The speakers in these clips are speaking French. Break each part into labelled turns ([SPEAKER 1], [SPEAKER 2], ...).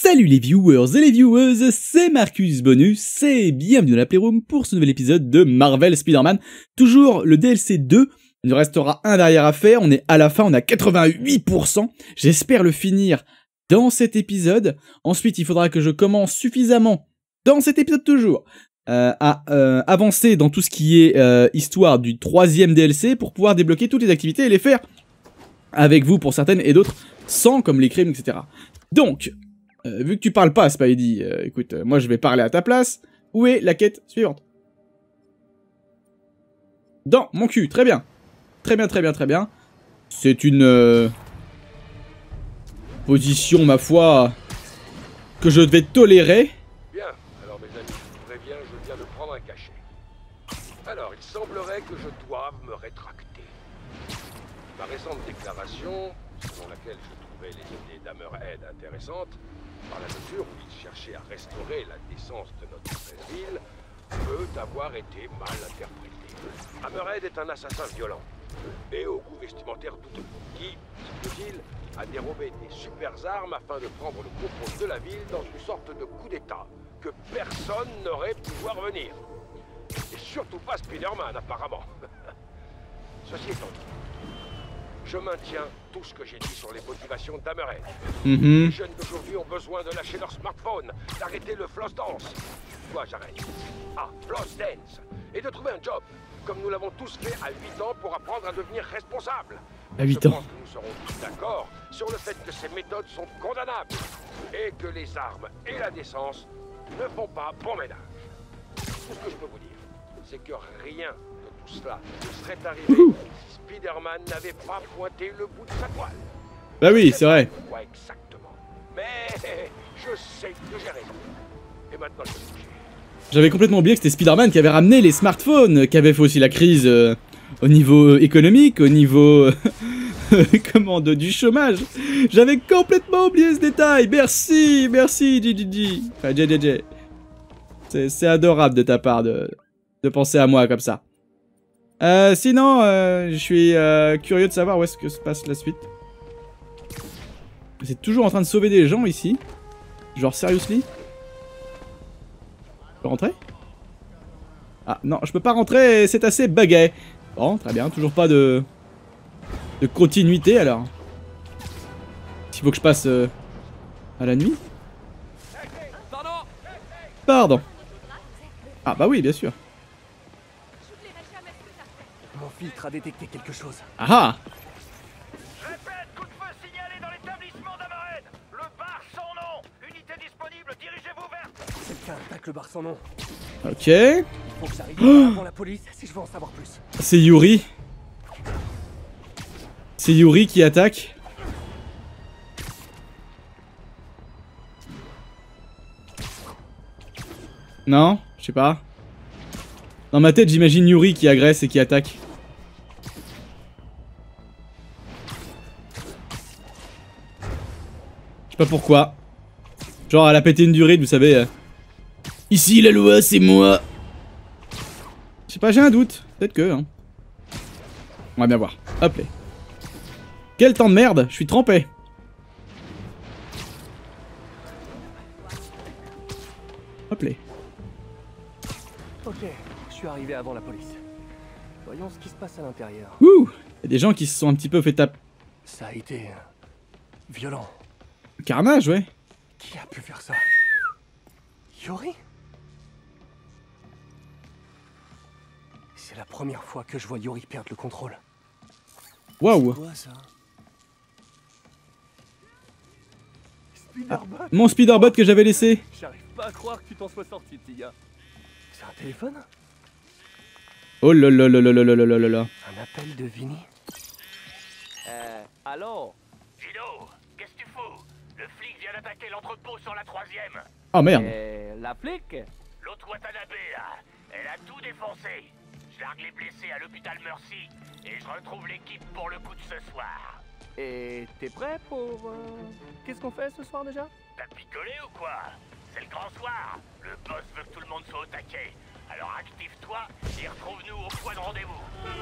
[SPEAKER 1] Salut les viewers et les viewers, c'est Marcus Bonus et bienvenue dans la Playroom pour ce nouvel épisode de Marvel Spider-Man. Toujours le DLC 2, il nous restera un derrière à faire, on est à la fin, on a 88%. J'espère le finir dans cet épisode. Ensuite, il faudra que je commence suffisamment, dans cet épisode toujours, à avancer dans tout ce qui est histoire du troisième DLC pour pouvoir débloquer toutes les activités et les faire avec vous pour certaines et d'autres sans, comme les crimes, etc. Donc, vu que tu parles pas, Spidey, écoute, moi je vais parler à ta place. Où est la quête suivante? Dans mon cul, très bien. Très bien, très bien, très bien. C'est une position, ma foi, que je devais tolérer.
[SPEAKER 2] Bien, alors mes amis, je vous préviens, je viens de prendre un cachet. Alors, il semblerait que je doive me rétracter. Ma récente déclaration, selon laquelle je trouvais les idées d'Hammerhead intéressantes, par la mesure où il cherchait à restaurer la décence de notre belle ville, peut avoir été mal interprétée. Hammerhead est un assassin violent et au goût vestimentaire douteux, qui, semble-t-il, a dérobé des super armes afin de prendre le contrôle de la ville dans une sorte de coup d'état que personne n'aurait pu voir venir. Et surtout pas Spider-Man, apparemment. Ceci étant dit, je maintiens tout ce que j'ai dit sur les motivations d'Hammerhead. Les jeunes d'aujourd'hui ont besoin de lâcher leur smartphone, d'arrêter le floss dance. Toi, j'arrête. Ah, floss dance. Et de trouver un job, comme nous l'avons tous fait à 8 ans pour apprendre à devenir responsable.
[SPEAKER 1] À 8
[SPEAKER 2] Je
[SPEAKER 1] ans.
[SPEAKER 2] pense que nous serons tous d'accord sur le fait que ces méthodes sont condamnables et que les armes et la décence ne font pas bon ménage. Tout ce que je peux vous dire, c'est que rien de tout cela ne serait arrivé si Spider-Man n'avait pas pointé le bout de sa toile.
[SPEAKER 1] Bah oui, c'est vrai.
[SPEAKER 2] Quoi exactement. Mais je sais que j'ai raison. Et maintenant, je vais me coucher.
[SPEAKER 1] J'avais complètement oublié que c'était Spider-Man qui avait ramené les smartphones, qui avait fait aussi la crise au niveau économique, au niveau du chômage. J'avais complètement oublié ce détail. Merci, merci JJJ. Enfin, JJJ. C'est adorable de ta part de penser à moi comme ça. Sinon, je suis curieux de savoir où est-ce que se passe la suite. C'est toujours en train de sauver des gens ici. Genre, seriously? Je peux rentrer? Ah, non, je peux pas rentrer, c'est assez bugué. Bon, très bien, toujours pas de continuité, alors. Il faut que je passe à la nuit? Pardon. Ah, bah oui, bien sûr.
[SPEAKER 3] Mon filtre a détecté quelque chose.
[SPEAKER 1] Ah ah!
[SPEAKER 4] Répète, coup de feu signalé dans l'établissement d'Hammerhead. Le bar sans nom. Unité disponible, dirigez-vous vers...
[SPEAKER 3] Quelqu'un attaque le bar sans nom.
[SPEAKER 1] Ok.
[SPEAKER 3] Il faut que j'arrive avant la police si je veux en savoir plus.
[SPEAKER 1] C'est Yuri. C'est Yuri qui attaque. Non, je sais pas. Dans ma tête, j'imagine Yuri qui agresse et qui attaque. Je sais pas pourquoi. Genre, elle a pété une durite, vous savez. Ici, la loi, c'est moi. Je sais pas, j'ai un doute. Peut-être que, hein. On va bien voir. Hop là. Quel temps de merde, je suis trempé. Hop là.
[SPEAKER 3] Ok, je suis arrivé avant la police. Voyons ce qui se passe à l'intérieur.
[SPEAKER 1] Ouh, y a des gens qui se sont un petit peu fait taper.
[SPEAKER 3] Ça a été violent.
[SPEAKER 1] Carnage, ouais.
[SPEAKER 3] Qui a pu faire ça? Yuri? C'est la première fois que je vois Yuri perdre le contrôle.
[SPEAKER 1] Waouh.
[SPEAKER 3] Quoi ça?
[SPEAKER 1] Ah,
[SPEAKER 3] Spider-Man?
[SPEAKER 1] mon Spider-Bot que j'avais laissé.
[SPEAKER 3] J'arrive pas à croire que tu t'en sois sorti, petit gars. C'est un téléphone?
[SPEAKER 1] Oh là là là là là là là là là.
[SPEAKER 3] Un appel de Vinny? Allô?
[SPEAKER 4] Vino, qu'est-ce que tu fous? Le flic vient d'attaquer l'entrepôt sur la 3ème.
[SPEAKER 1] Oh merde.
[SPEAKER 3] La flic?
[SPEAKER 4] L'autre Watanabe, là, elle a tout défoncé. Je largue les blessés à l'hôpital Mercy et je retrouve l'équipe pour le coup de ce soir.
[SPEAKER 3] Et t'es prêt pour... Qu'est-ce qu'on fait ce soir déjà?
[SPEAKER 4] T'as picolé ou quoi? C'est le grand soir. Le boss veut que tout le monde soit au taquet. Alors active-toi et retrouve-nous au point de rendez-vous.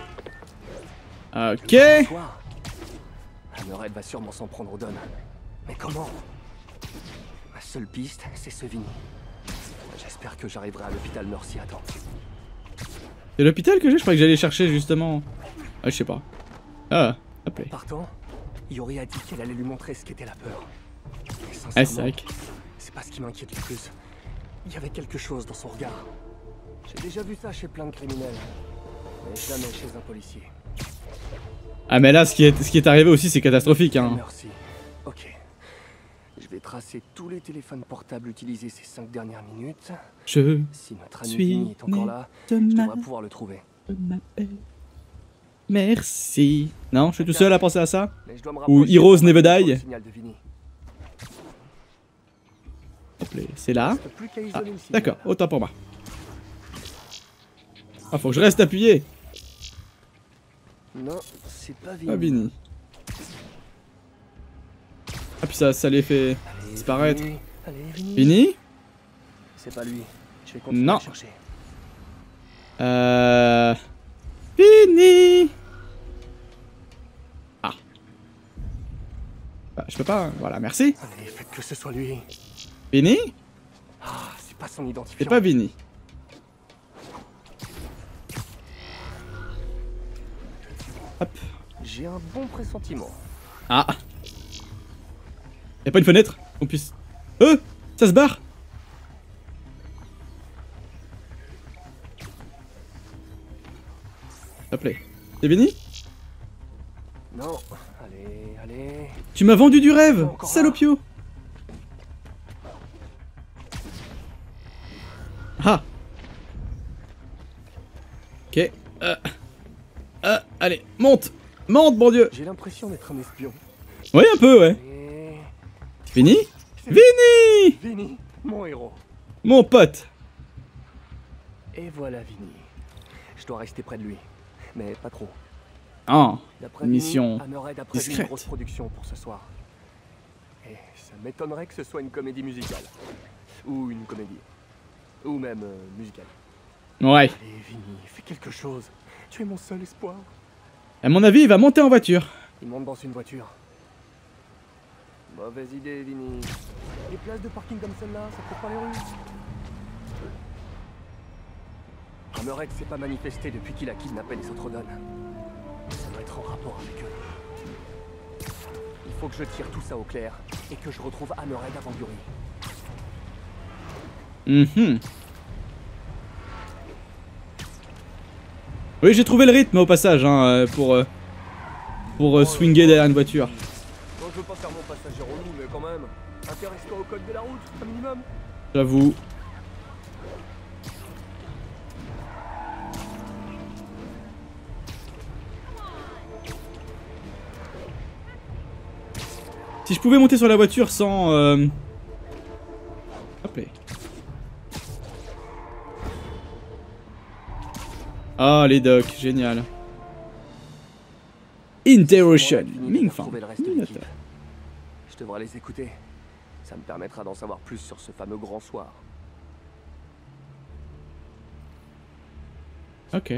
[SPEAKER 1] Ok.
[SPEAKER 3] Soir. Hammerhead va sûrement s'en prendre aux donnes. Mais comment? seule piste, c'est ce Vinny. J'espère que j'arriverai à l'hôpital Mercy à temps.
[SPEAKER 1] C'est l'hôpital que j'ai? Je croyais que j'allais chercher justement. Ah, je sais pas. Ah, appelé.
[SPEAKER 3] Partant, Yori a dit qu'elle allait lui montrer ce qu'était la peur. Et
[SPEAKER 1] Ah, c'est
[SPEAKER 3] sincèrement,
[SPEAKER 1] vrai que...
[SPEAKER 3] c'est pas ce qui m'inquiète le plus. Il y avait quelque chose dans son regard. J'ai déjà vu ça chez plein de criminels, mais jamais chez un policier.
[SPEAKER 1] Ah, mais là, ce qui est arrivé aussi, c'est catastrophique, hein.
[SPEAKER 3] Merci. Ok. Je vais tracer tous les téléphones portables utilisés ces 5 dernières minutes.
[SPEAKER 1] Je
[SPEAKER 3] Si notre ami
[SPEAKER 1] suis
[SPEAKER 3] Vinny est encore là, je devrais pouvoir le trouver.
[SPEAKER 1] m'appelle. Merci. Non, je suis tout seul à penser à ça.
[SPEAKER 3] Mais je dois me
[SPEAKER 1] Ou
[SPEAKER 3] rapprocher
[SPEAKER 1] Heroes
[SPEAKER 3] pour
[SPEAKER 1] Never
[SPEAKER 3] voir le
[SPEAKER 1] Die.
[SPEAKER 3] signal de Vinny.
[SPEAKER 1] C'est là.
[SPEAKER 3] Reste plus qu'à
[SPEAKER 1] Ah,
[SPEAKER 3] isoler le signal.
[SPEAKER 1] d'accord, autant pour moi. Ah, faut que je reste appuyé.
[SPEAKER 3] Non, c'est pas Vinny.
[SPEAKER 1] Ah, Vinny. Ah, puis ça les fait
[SPEAKER 3] Allez,
[SPEAKER 1] disparaître.
[SPEAKER 3] Vinny. Allez, Vinny.
[SPEAKER 1] Vinny?
[SPEAKER 3] C'est pas lui. Je vais continuer
[SPEAKER 1] Non.
[SPEAKER 3] à chercher.
[SPEAKER 1] Vinny. Ah. Bah, je peux pas, hein. Voilà, merci.
[SPEAKER 3] Allez, faites que ce soit lui.
[SPEAKER 1] Vinny?
[SPEAKER 3] Ah, c'est pas son identifiant.
[SPEAKER 1] C'est pas Vinny. Hop.
[SPEAKER 3] J'ai un bon pressentiment.
[SPEAKER 1] Ah. Y'a pas une fenêtre qu'on puisse... ça se barre. S'il te plaît. C'est Vinny?
[SPEAKER 3] Non. Allez, allez.
[SPEAKER 1] Tu m'as vendu du rêve,
[SPEAKER 3] Encore là.
[SPEAKER 1] salopio. Ah. Ok. Allez, monte. Monte, bon Dieu.
[SPEAKER 3] J'ai l'impression d'être un espion.
[SPEAKER 1] Oui, un peu, ouais.
[SPEAKER 3] Et...
[SPEAKER 1] Vinny? Vinny!
[SPEAKER 3] Vinny, mon héros.
[SPEAKER 1] Mon pote.
[SPEAKER 3] Et voilà Vinny. Je dois rester près de lui. Mais pas trop.
[SPEAKER 1] Ah.
[SPEAKER 3] D'après
[SPEAKER 1] Mission
[SPEAKER 3] Vinny, Hammerhead a prévu
[SPEAKER 1] discrète.
[SPEAKER 3] une grosse production pour ce soir. Et ça m'étonnerait que ce soit une comédie musicale. Ou une comédie. Ou même musicale.
[SPEAKER 1] Ouais.
[SPEAKER 3] Allez Vinny, fais quelque chose. Tu es mon seul espoir.
[SPEAKER 1] À mon avis, il va monter en voiture.
[SPEAKER 3] Il monte dans une voiture. Mauvaise idée, Vinny. Les places de parking comme celle-là, ça court pas les rues. Hammerhead s'est pas manifesté depuis qu'il a kidnappé les autres donnes. Ça doit être en rapport avec eux. Il faut que je tire tout ça au clair et que je retrouve Hammerhead avant Yuri.
[SPEAKER 1] Mhm. Oui, j'ai trouvé le rythme au passage, hein, pour swinger derrière une voiture.
[SPEAKER 3] Moi, je veux pas faire mon passager relou, mais quand même, intéresse-toi au code de la route, un minimum.
[SPEAKER 1] J'avoue. Si je pouvais monter sur la voiture sans... Hop là. Ah, les docs, génial. Interrogation. Mingfang.
[SPEAKER 3] Trouver le reste de l'équipe. Je devrais les écouter. Ça me permettra d'en savoir plus sur ce fameux grand soir.
[SPEAKER 1] Ok.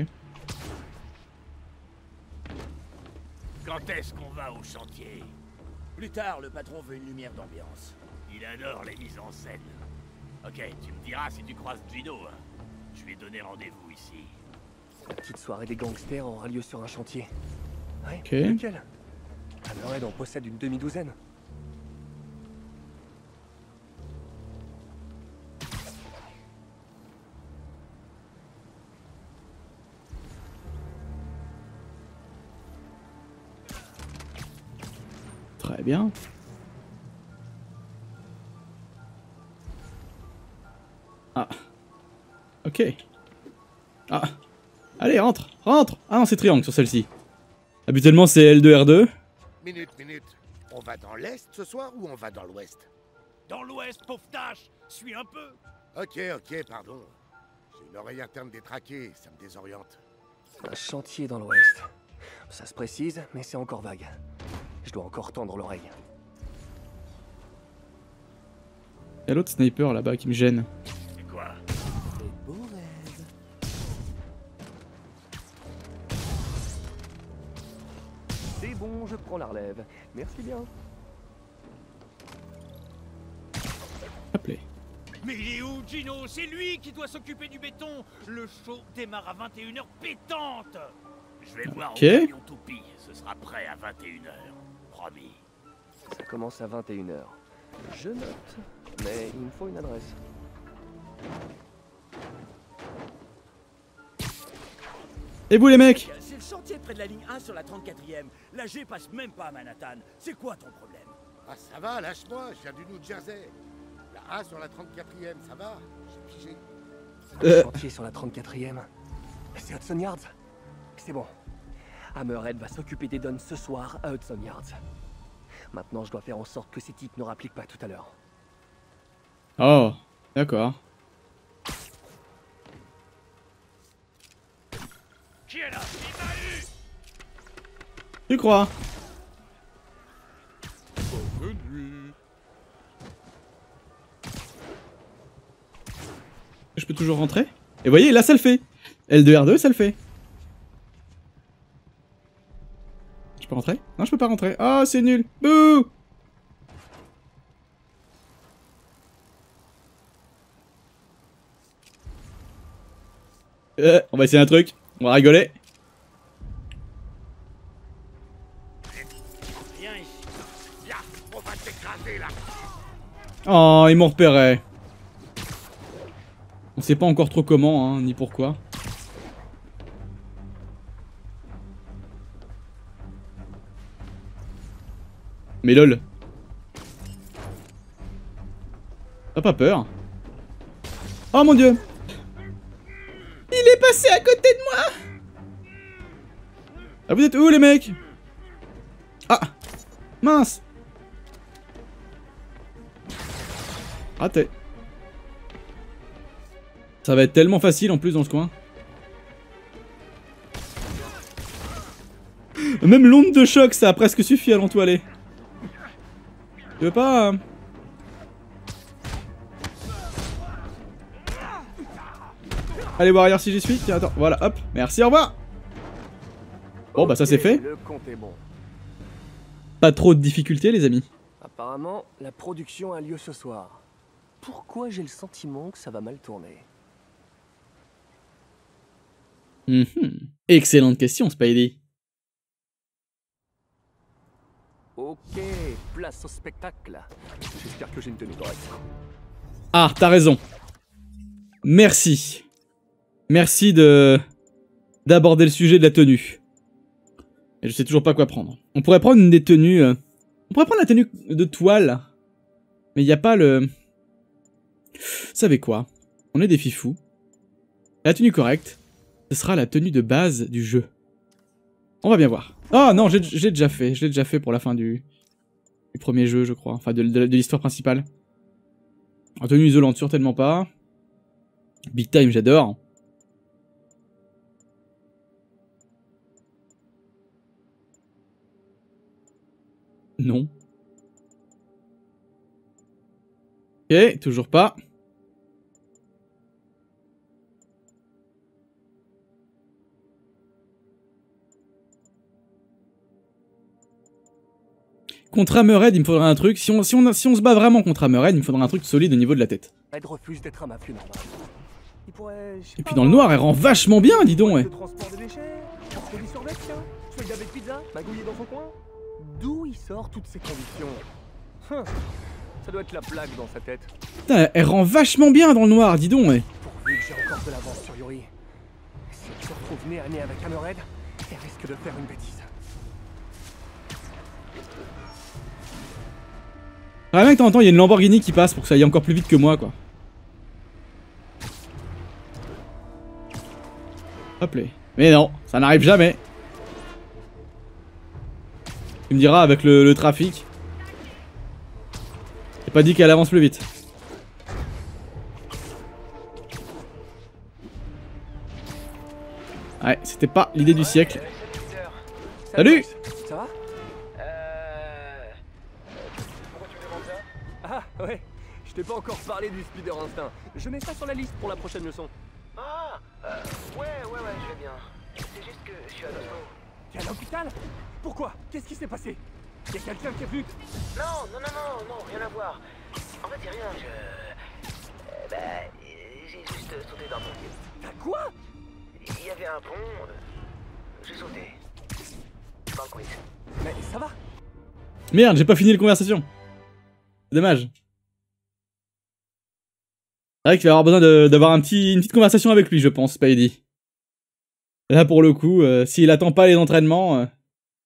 [SPEAKER 4] Quand est-ce qu'on va au chantier?
[SPEAKER 5] Plus tard, le patron veut une lumière d'ambiance.
[SPEAKER 4] Il adore les mises en scène. Ok, tu me diras si tu croises Gino. Hein. Je lui ai donné rendez-vous ici.
[SPEAKER 3] La petite soirée des gangsters aura lieu sur un chantier. Ouais,
[SPEAKER 1] Ok.
[SPEAKER 3] lequel? Hammerhead en possède une demi-douzaine.
[SPEAKER 1] Très bien. Ah. Ok. Ah. Allez, rentre, rentre. Ah non, c'est triangle sur celle-ci. Habituellement, c'est L2, R2.
[SPEAKER 5] Minute. On va dans l'est ce soir ou on va dans l'ouest?
[SPEAKER 4] Dans l'ouest, pauvre tâche. Suis un peu.
[SPEAKER 5] Ok, pardon. J'ai une oreille interne détraquée, ça me désoriente.
[SPEAKER 3] Un chantier dans l'ouest. Ça se précise, mais c'est encore vague. Je dois encore tendre l'oreille.
[SPEAKER 1] Il y a l'autre sniper là-bas qui me gêne.
[SPEAKER 4] C'est quoi?
[SPEAKER 3] Des beaux rêves. C'est bon, je prends la relève. Merci bien.
[SPEAKER 1] Appelez.
[SPEAKER 6] Mais il est où, Gino? C'est lui qui doit s'occuper du béton. Le show démarre à 21h pétante.
[SPEAKER 4] Je vais voir
[SPEAKER 1] Ok.
[SPEAKER 4] au camion toupie. Ce sera prêt à 21h. Promis.
[SPEAKER 3] Ça commence à 21h. Je note, mais il me faut une adresse.
[SPEAKER 1] Et vous les mecs?
[SPEAKER 6] C'est le chantier près de la ligne 1 sur la 34e. La G passe même pas à Manhattan. C'est quoi ton problème?
[SPEAKER 5] Ah, ça va, lâche-moi, je viens du New Jersey. La A sur la 34e, ça va? J'ai pigé.
[SPEAKER 3] Le chantier sur la 34e. C'est Hudson Yards. C'est bon. Hammerhead va s'occuper des donnes ce soir à Hudson Yards. Maintenant, je dois faire en sorte que ces types ne rappliquent pas tout à l'heure.
[SPEAKER 1] Oh, d'accord.
[SPEAKER 4] Qui est là? Il m'a eu!
[SPEAKER 1] Tu crois? Je peux toujours rentrer? Et vous voyez, là ça le fait. L2R2, ça le fait. Je peux rentrer? Non, je peux pas rentrer. Oh, c'est nul. Bouh! On va essayer un truc. On va rigoler.
[SPEAKER 4] Viens ici.
[SPEAKER 5] Viens, on va t'écraser là.
[SPEAKER 1] Oh, ils m'ont repéré. On sait pas encore trop comment, hein, ni pourquoi. Mais lol. T'as pas peur? Oh mon dieu! Il est passé à côté de moi! Ah, vous êtes où les mecs? Ah! Mince! Raté. Ça va être tellement facile en plus dans ce coin. Même l'onde de choc, ça a presque suffi à l'entoiler. Tu veux pas... Allez voir ailleurs si j'y suis. Tiens, attends, voilà, hop. Merci, au revoir. Bon, bah ça c'est fait.
[SPEAKER 3] Le compte est bon.
[SPEAKER 1] Pas trop de difficultés, les amis.
[SPEAKER 3] Apparemment, la production a lieu ce soir. Pourquoi j'ai le sentiment que ça va mal tourner?
[SPEAKER 1] Excellente question, Spidey.
[SPEAKER 3] Ok, place au spectacle. J'espère que j'ai une tenue correcte.
[SPEAKER 1] Ah, t'as raison. Merci. Merci d'aborder le sujet de la tenue. Et je sais toujours pas quoi prendre. On pourrait prendre une des tenues... On pourrait prendre la tenue de toile. Mais il n'y a pas le... Vous savez quoi? On est des fifous. La tenue correcte, ce sera la tenue de base du jeu. On va bien voir. Oh non, j'ai déjà fait. Je l'ai déjà fait pour la fin du premier jeu, je crois. Enfin, de l'histoire principale. En tenue isolante, certainement pas. Big Time, j'adore. Non. Ok, toujours pas. Contre Hammerhead, il me faudra un truc. Si on se bat vraiment contre Hammerhead, il me faudra un truc solide au niveau de la tête.
[SPEAKER 3] Ed refuse d'être un mafieux normal. Il pourrait, je sais
[SPEAKER 1] Et
[SPEAKER 3] pas,
[SPEAKER 1] puis dans le noir, elle rend vachement bien, dis donc. Ouais.
[SPEAKER 3] Le transport de déchets, produit sur Vex, tiens, feuille avec pizza, magouillé dans son coin. D'où il sort toutes ces convictions? Ça doit être la plaque dans sa tête.
[SPEAKER 1] Putain, elle rend vachement bien dans le noir, dis donc. Ouais.
[SPEAKER 3] Pourvu que j'ai encore de l'avance sur Yuri. Si elle se retrouve nez à nez avec Hammerhead, elle risque de faire une bêtise.
[SPEAKER 1] Ah mec, de temps en temps, il y a une Lamborghini qui passe pour que ça aille encore plus vite que moi, quoi. Hop là. Mais non, ça n'arrive jamais. Tu me diras, avec le trafic. J'ai pas dit qu'elle avance plus vite. Ouais, c'était pas l'idée du siècle. Salut!
[SPEAKER 3] Ça va? Pourquoi tu me demandes ça? Ah, ouais. Je t'ai pas encore parlé du Spider Instinct. Je mets ça sur la liste pour la prochaine leçon.
[SPEAKER 7] Ah, ouais, je vais bien. C'est juste que je suis à l'hosto.
[SPEAKER 3] T'es à l'hôpital? Pourquoi? Qu'est-ce qui s'est passé? Y'a quelqu'un qui est venu?
[SPEAKER 7] Non, rien à voir. En fait, c'est rien, sauté d'un pont.
[SPEAKER 3] T'as quoi?
[SPEAKER 7] Il y avait un pont. J'ai sauté. Banquet.
[SPEAKER 3] Mais ça va?
[SPEAKER 1] Merde, j'ai pas fini la conversation. Dommage. C'est vrai qu'il va avoir besoin d'avoir une petite conversation avec lui, je pense, Spidey. Là, pour le coup, s'il attend pas les entraînements... Je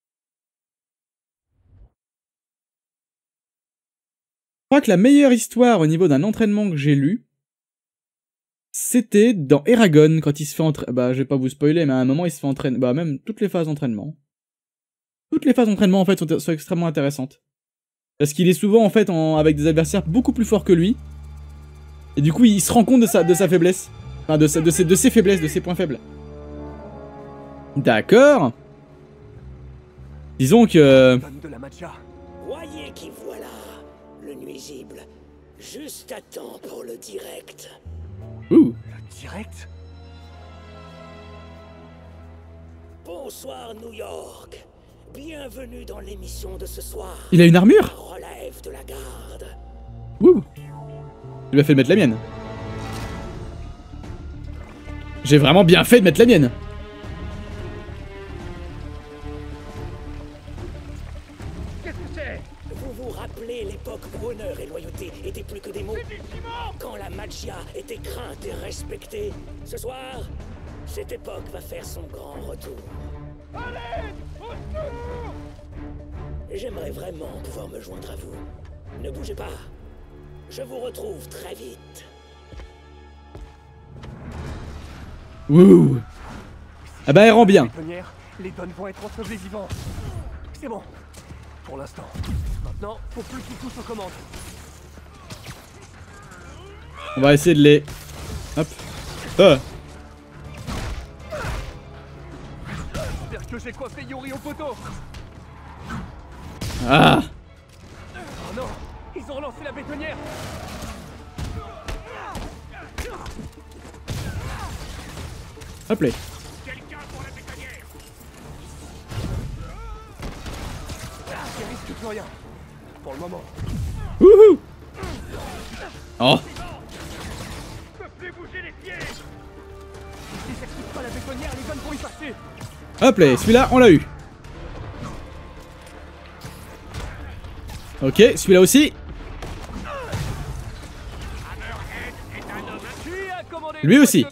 [SPEAKER 1] crois que la meilleure histoire au niveau d'un entraînement que j'ai lu, c'était dans Eragon, quand il se fait entraîner... Bah, je vais pas vous spoiler, mais à un moment, il se fait entraîner... Bah, même toutes les phases d'entraînement. Toutes les phases d'entraînement, en fait, sont extrêmement intéressantes. Parce qu'il est souvent, en fait, avec des adversaires beaucoup plus forts que lui. Et du coup, il se rend compte de sa faiblesse. Enfin, de ses faiblesses, de ses points faibles. D'accord. Disons que...
[SPEAKER 3] Donne de la matcha.
[SPEAKER 8] Voyez qui voilà, le nuisible. Juste à temps pour le direct.
[SPEAKER 1] Ouh.
[SPEAKER 3] Le direct?
[SPEAKER 8] Bonsoir New York. Bienvenue dans l'émission de ce soir.
[SPEAKER 1] Il a une armure?
[SPEAKER 8] Relève de la garde.
[SPEAKER 1] Ouh. Il lui a fait de mettre la mienne. J'ai vraiment bien fait de mettre la mienne.
[SPEAKER 8] Vous vous rappelez l'époque où honneur et loyauté étaient plus que des mots? Quand la magia était crainte et respectée. Ce soir, cette époque va faire son grand retour. Allez! J'aimerais vraiment pouvoir me joindre à vous. Ne bougez pas. Je vous retrouve très vite.
[SPEAKER 1] Ouh. Ah bah elle rend bien.
[SPEAKER 3] Les Dons vont être ensevelis vivants. C'est bon. Pour l'instant. Maintenant, faut plus qu'ils touchent aux commandes.
[SPEAKER 1] On va essayer de les... Hop.
[SPEAKER 3] J'espère que j'ai coiffé Yuri au poteau.
[SPEAKER 1] Ah.
[SPEAKER 3] Oh non, ils ont relancé la bétonnière.
[SPEAKER 1] Hop là.
[SPEAKER 6] Quelqu'un pour la bétonnière.
[SPEAKER 3] Il risque plus rien. Pour le moment.
[SPEAKER 1] Wouhou. Oh.
[SPEAKER 6] Je peux plus bouger les pieds.
[SPEAKER 3] S'ils n'activent pas la bétonnière, les Dons vont y passer.
[SPEAKER 1] Hop là, celui-là, on l'a eu. Ok, celui-là aussi. Lui aussi.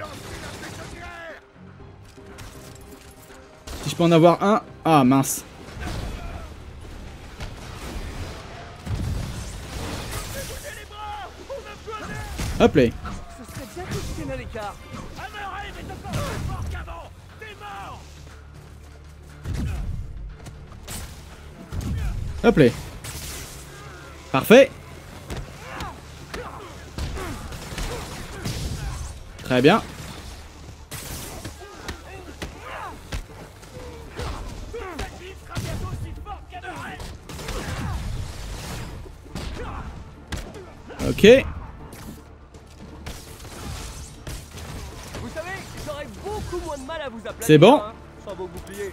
[SPEAKER 1] Si je peux en avoir un... Ah, mince. Hop là.
[SPEAKER 3] Ce serait bien que je tienne à l'écart.
[SPEAKER 6] Hammerhead est encore plus fort qu'avant. T'es mort.
[SPEAKER 1] Hop là. Parfait. Très bien. Ok.
[SPEAKER 3] Vous savez, j'aurais beaucoup moins de mal à vous appeler.
[SPEAKER 1] C'est bon.
[SPEAKER 3] Sans vos boucliers.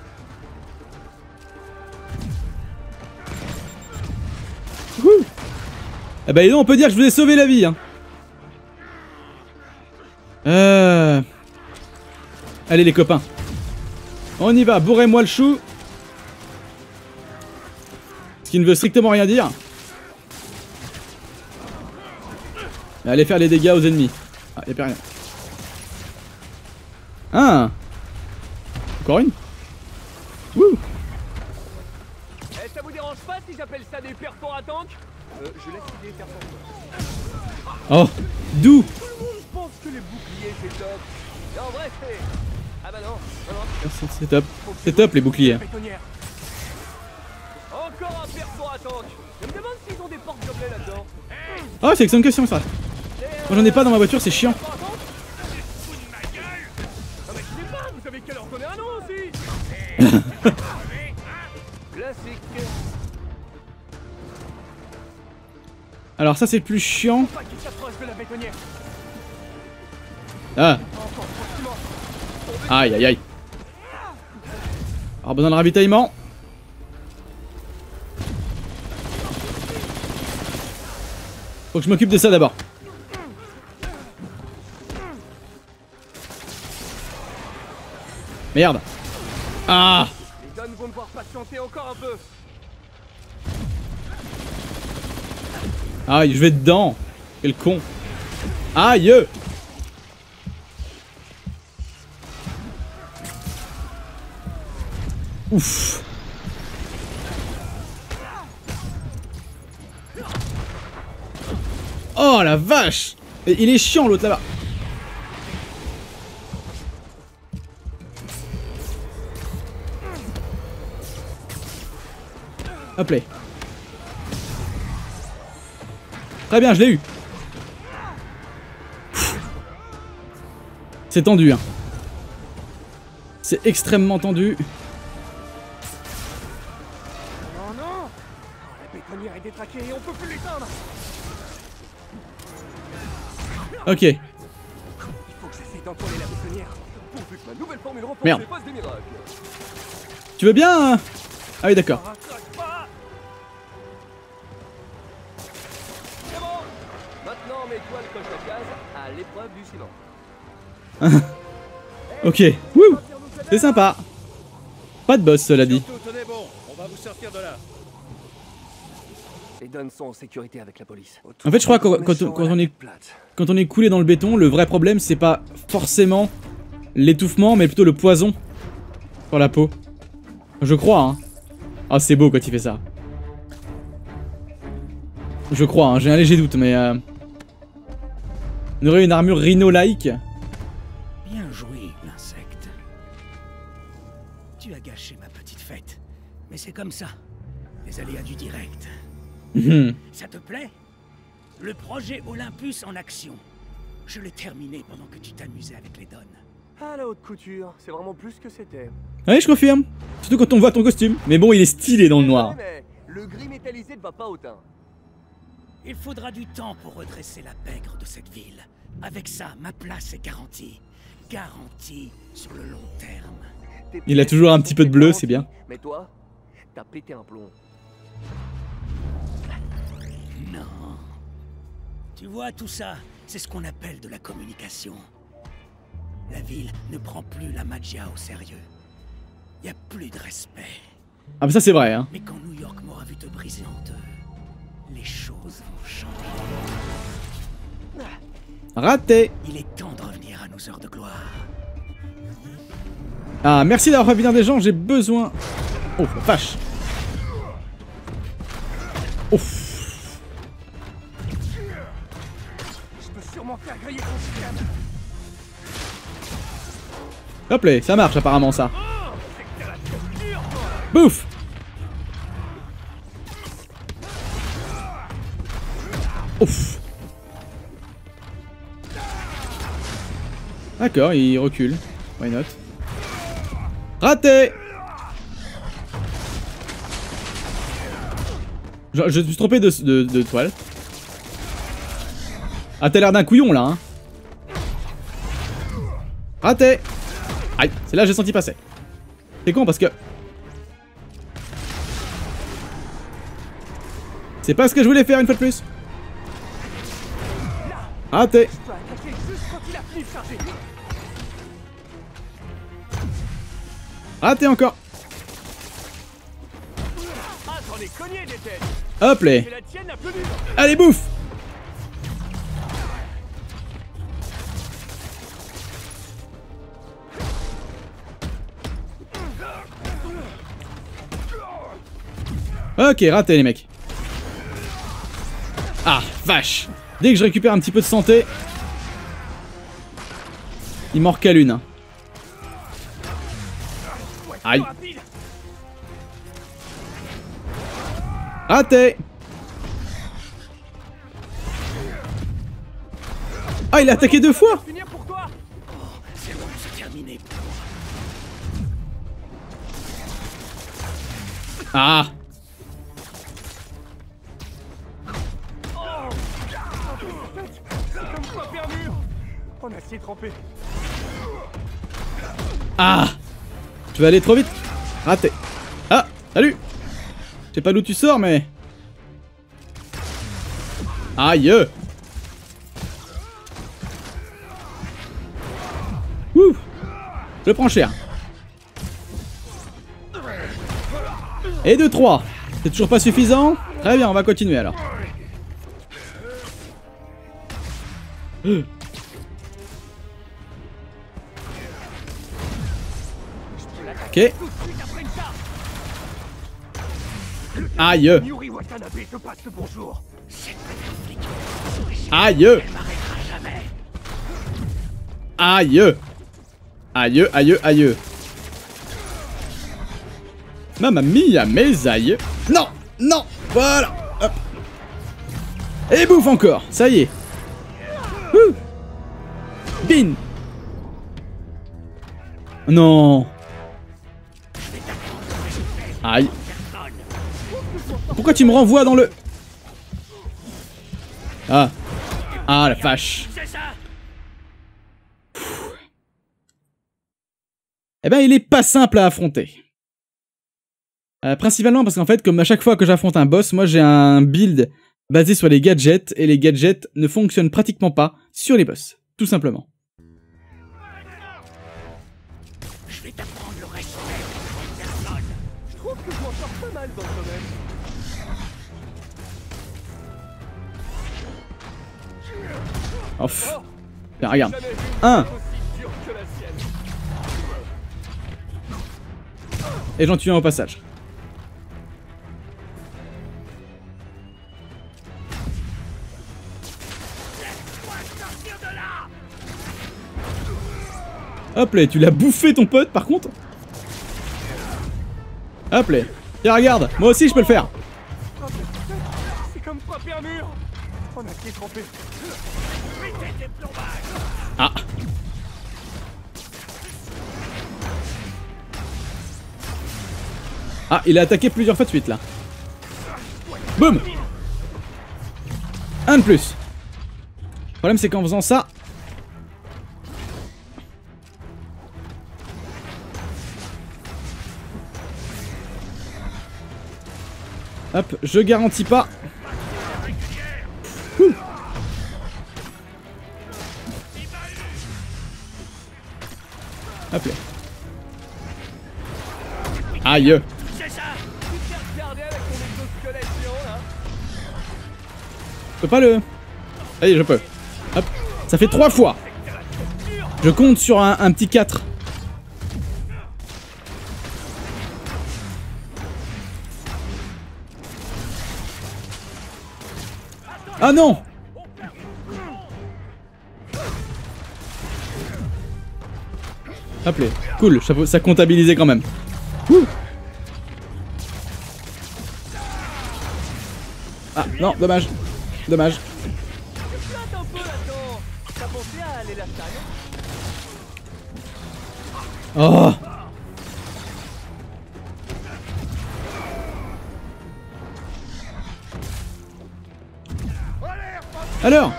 [SPEAKER 1] Wouh. Eh ben, on peut dire que je vous ai sauvé la vie. Hein. Allez les copains. On y va, bourrez-moi le chou. Ce qui ne veut strictement rien dire. Allez faire les dégâts aux ennemis. Ah, y'a plus rien. Ah. Encore une. Wouh.
[SPEAKER 3] Ça vous dérange pas si j'appelle ça des perfors à tank? Je laisse l'idée faire pour toi.
[SPEAKER 1] Oh, d'où?
[SPEAKER 3] Tout le monde pense que les boucliers c'est top. Non, en vrai c'est... Ah bah non.
[SPEAKER 1] C'est top. C'est top les boucliers.
[SPEAKER 3] Encore un perfort à tank. Je me demande s'ils ont des portes gobelets là-dedans.
[SPEAKER 1] Oh, c'est une question ça. Moi j'en ai pas dans ma voiture, c'est chiant.
[SPEAKER 3] Non mais je sais pas, vous savez qu'elle leur connaît un nom aussi. Classique.
[SPEAKER 1] Alors ça c'est le plus chiant.
[SPEAKER 3] Pas qu'ils s'approchent de la bétonnière.
[SPEAKER 1] Ah. Aïe aïe aïe. Alors besoin de ravitaillement. Faut que je m'occupe de ça d'abord. Merde. Ah.
[SPEAKER 3] Les Dons vont devoir patienter encore un peu.
[SPEAKER 1] Aïe, je vais dedans. Quel con. Aïe. Ouf. Oh la vache. Et il est chiant l'autre là-bas. Hop là. Très bien, je l'ai eu. C'est tendu, hein. C'est extrêmement tendu.
[SPEAKER 3] Oh non! Oh, la bétonnière est détraquée et on peut plus l'éteindre!
[SPEAKER 1] Ok.
[SPEAKER 3] Il faut que j'essaie d'empoler la bétonnière pourvu que ma nouvelle formule renforcée
[SPEAKER 1] Merde.
[SPEAKER 3] fasse des miracles.
[SPEAKER 1] Tu veux bien hein? Ah oui, d'accord.
[SPEAKER 3] C'est bon! Maintenant, mets-toi le coche la case à l'épreuve du ciment.
[SPEAKER 1] Ok. Wouh. C'est sympa. Pas de boss, cela dit.
[SPEAKER 6] Surtout, tenez bon, on va vous sortir de là.
[SPEAKER 3] Les Dons sont en sécurité avec la police.
[SPEAKER 1] En fait, je crois que quand on est coulé dans le béton, le vrai problème, c'est pas forcément l'étouffement, mais plutôt le poison sur la peau. Je crois, hein. Ah, c'est beau quand il fait ça. Je crois, hein. J'ai un léger doute, mais... On aurait une armure rhino-like.
[SPEAKER 8] Bien joué, l'insecte. Tu as gâché ma petite fête. Mais c'est comme ça. Les aléas du direct. Ça te plaît? Le projet Olympus en action. Je l'ai terminé pendant que tu t'amusais avec les Dons.
[SPEAKER 3] Ah, la haute couture, c'est vraiment plus que c'était.
[SPEAKER 1] Oui, je confirme. Surtout quand on voit ton costume. Mais bon, il est stylé dans le noir.
[SPEAKER 3] Mais le gris métallisé ne va pas au teint.
[SPEAKER 8] Il faudra du temps pour redresser la pègre de cette ville. Avec ça, ma place est garantie. Garantie sur le long terme.
[SPEAKER 1] Il a toujours un petit peu de bleu, c'est bien.
[SPEAKER 3] Mais toi, t'as pété un plomb.
[SPEAKER 8] Non. Tu vois, tout ça, c'est ce qu'on appelle de la communication. La ville ne prend plus la magia au sérieux. Y a plus de respect.
[SPEAKER 1] Ah bah ça c'est vrai, hein.
[SPEAKER 8] Mais quand New York m'aura vu te briser en deux, les choses vont changer.
[SPEAKER 1] Raté.
[SPEAKER 8] Il est temps de revenir à nos heures de gloire.
[SPEAKER 1] Ah, merci d'avoir fait venir des gens, j'ai besoin... Oh, vache. Ouf.
[SPEAKER 3] Je peux sûrement faire griller ton système.
[SPEAKER 1] Hop là, ça marche apparemment ça. Bouf. Ouf. D'accord, il recule. Why not? Raté. Je me suis trompé de toile. Ah, t'as l'air d'un couillon là, hein. Raté. Aïe, c'est là que j'ai senti passer. C'est con parce que... C'est pas ce que je voulais faire une fois de plus. Raté.
[SPEAKER 3] Je peux attaquer juste quand il a fini de charger.
[SPEAKER 1] Raté encore.
[SPEAKER 3] Ah, j'en ai cogné des têtes.
[SPEAKER 1] Hop là.
[SPEAKER 3] Mais la tienne n'a plus libre.
[SPEAKER 1] Allez, bouffe. Ok, raté les mecs. Ah, vache. Dès que je récupère un petit peu de santé, il m'en recale une. Aïe. Raté. Ah, il a attaqué deux fois.
[SPEAKER 3] Finir pour toi.
[SPEAKER 8] C'est bon, c'est terminé.
[SPEAKER 1] Ah.
[SPEAKER 3] C'est comme quoi perdu. En acier trempé.
[SPEAKER 1] Ah. Je vais aller trop vite. Raté. Ah, salut. Je sais pas d'où tu sors, mais... Aïe. Wouh. Je prends cher. Et de 3. C'est toujours pas suffisant? Très bien, on va continuer alors. Ok. Aïe. Aïe. Aïe. Aïe, aïe, aïe. Mamma mia, mes aïeux. Non, non, voilà. Hop. Et bouffe encore, ça y est. Ouh. Bin. Non. Aïe. Pourquoi tu me renvoies dans le... Ah. Ah la vache. Eh ben il est pas simple à affronter. Principalement parce qu'en fait, comme à chaque fois que j'affronte un boss, moi j'ai un build basé sur les gadgets, et les gadgets ne fonctionnent pratiquement pas sur les boss, tout simplement.
[SPEAKER 8] Je vais t'apprendre le respect.
[SPEAKER 3] Je trouve que je m'en sors pas mal dans le domaine.
[SPEAKER 1] Off. Tiens, regarde. 1. Et j'en tue un au passage. Hop là, tu l'as bouffé ton pote par contre. Hop là. Tiens, regarde, moi aussi je peux le faire.
[SPEAKER 3] C'est comme frapper un mur. On a qui est trempé.
[SPEAKER 1] Ah. Ah, il a attaqué plusieurs fois de suite là. Boum. Un de plus. Le problème c'est qu'en faisant ça... Hop, je garantis pas. Ouh. Hop là. Aïe. Je peux pas le... Allez, je peux. Hop. Ça fait 3 fois. Je compte sur un petit 4. Ah non! Hop là. Cool, ça comptabilisait quand même. Ouh. Ah non, dommage. Dommage. Oh! Alors?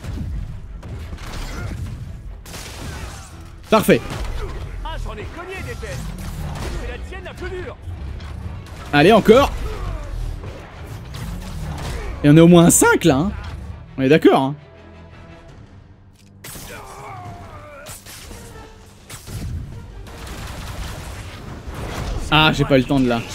[SPEAKER 1] Parfait.
[SPEAKER 3] Ah, j'en ai cogné des têtes. C'est la tienne la plus dure.
[SPEAKER 1] Allez, encore. Et on est au moins 5 là, hein. On est d'accord, hein. Ah, j'ai pas eu le temps de là.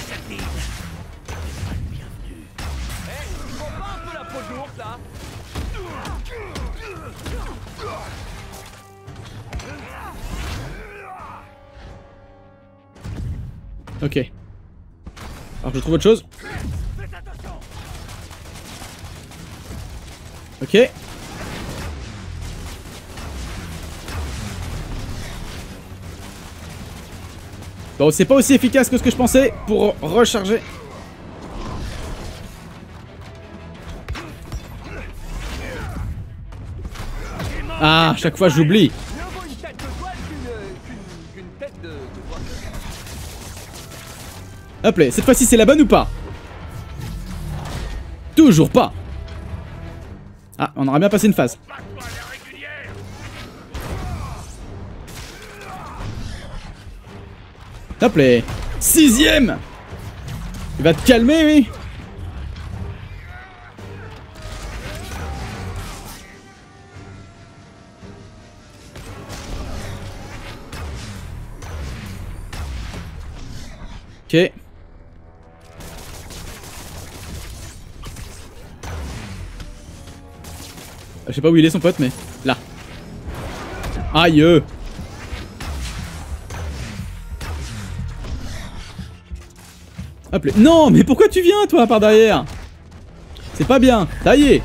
[SPEAKER 1] Ok. Alors je trouve autre chose. Ok. Bon, c'est pas aussi efficace que ce que je pensais pour recharger. Ah, à chaque fois j'oublie. Hop là, cette fois-ci c'est la bonne ou pas? Toujours pas. Ah, on aurait bien passé une phase. Hop là, 6ème. Il va te calmer, oui. Ok. Je sais pas où il est son pote, mais là. Aïe. Hop là. Non, mais pourquoi tu viens toi par derrière? C'est pas bien. Ça y est.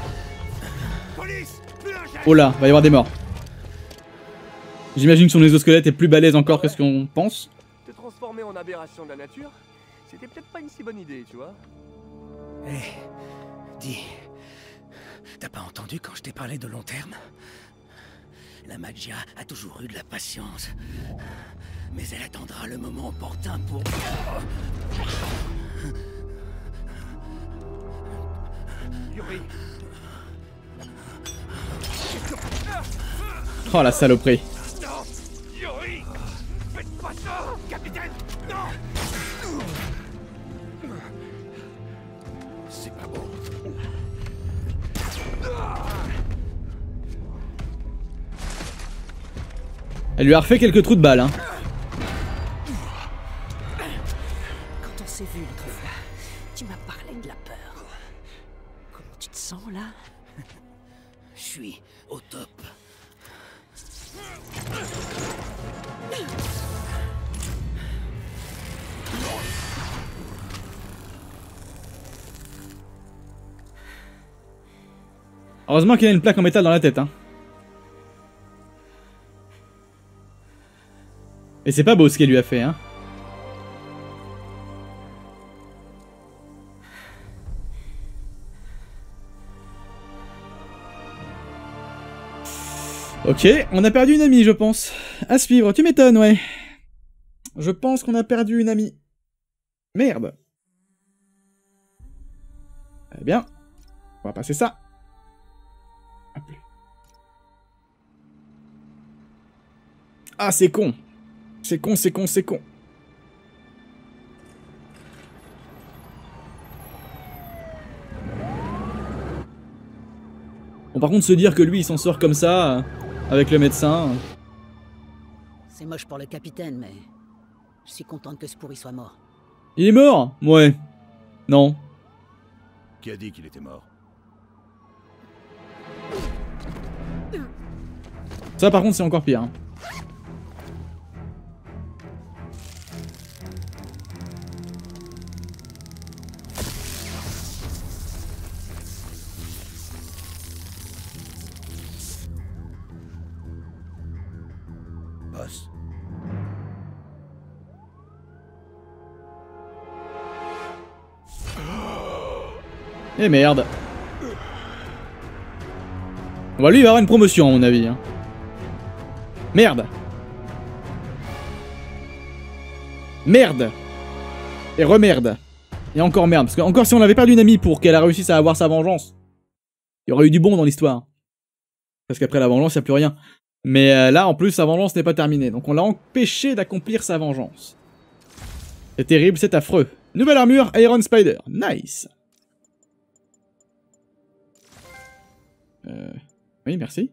[SPEAKER 1] Oh là, va y avoir des morts. J'imagine que son exosquelette est plus balèze encore que ce qu'on pense.
[SPEAKER 3] Te transformer en aberration de la nature, c'était peut-être pas une si bonne idée, tu vois.
[SPEAKER 8] Hé, dis, t'as pas entendu quand je t'ai parlé de long terme? La Maggia a toujours eu de la patience. Mais elle attendra le moment opportun pour...
[SPEAKER 3] Yuri.
[SPEAKER 1] Oh la saloperie.
[SPEAKER 6] Non, Yuri, faites pas ça, capitaine. Non.
[SPEAKER 5] C'est pas bon.
[SPEAKER 1] Elle lui a refait quelques trous de balles, hein.
[SPEAKER 8] Quand on s'est vu l'autre fois, tu m'as parlé de la peur. Comment tu te sens là? Je suis au top.
[SPEAKER 1] Heureusement qu'il a une plaque en métal dans la tête, hein. Et c'est pas beau ce qu'elle lui a fait, hein. Ok, on a perdu une amie, je pense. À suivre, tu m'étonnes, ouais. Je pense qu'on a perdu une amie. Merde. Eh bien, on va passer ça. Hop là. Ah, c'est con. C'est con, c'est con, c'est con. Bon, par contre, se dire que lui, il s'en sort comme ça, avec le médecin...
[SPEAKER 9] C'est moche pour le capitaine, mais... Je suis contente que ce pourri soit mort.
[SPEAKER 1] Il est mort? Ouais. Non.
[SPEAKER 5] Qui a dit qu'il était mort?
[SPEAKER 1] Ça, par contre, c'est encore pire. Hein.
[SPEAKER 5] Boss.
[SPEAKER 1] Et merde. Bon, lui, il va avoir une promotion, à mon avis. Hein. Merde. Merde. Et remerde. Et encore merde. Parce que encore si on avait perdu une amie pour qu'elle a réussi à avoir sa vengeance, il y aurait eu du bon dans l'histoire. Parce qu'après la vengeance, il n'y a plus rien. Mais là, en plus, sa vengeance n'est pas terminée. Donc on l'a empêché d'accomplir sa vengeance. C'est terrible, c'est affreux. Nouvelle armure, Iron Spider. Nice. Oui, merci.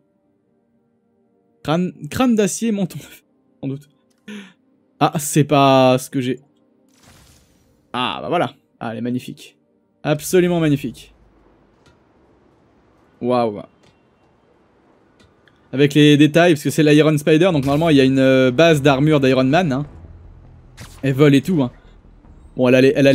[SPEAKER 1] Crâne d'acier, menton. Sans doute. Ah, c'est pas ce que j'ai. Ah, bah voilà. Ah, elle est magnifique. Absolument magnifique. Waouh. Avec les détails, parce que c'est l'Iron Spider, donc normalement il y a une base d'armure d'Iron Man. Hein. Elle vole et tout. Hein. Bon, elle a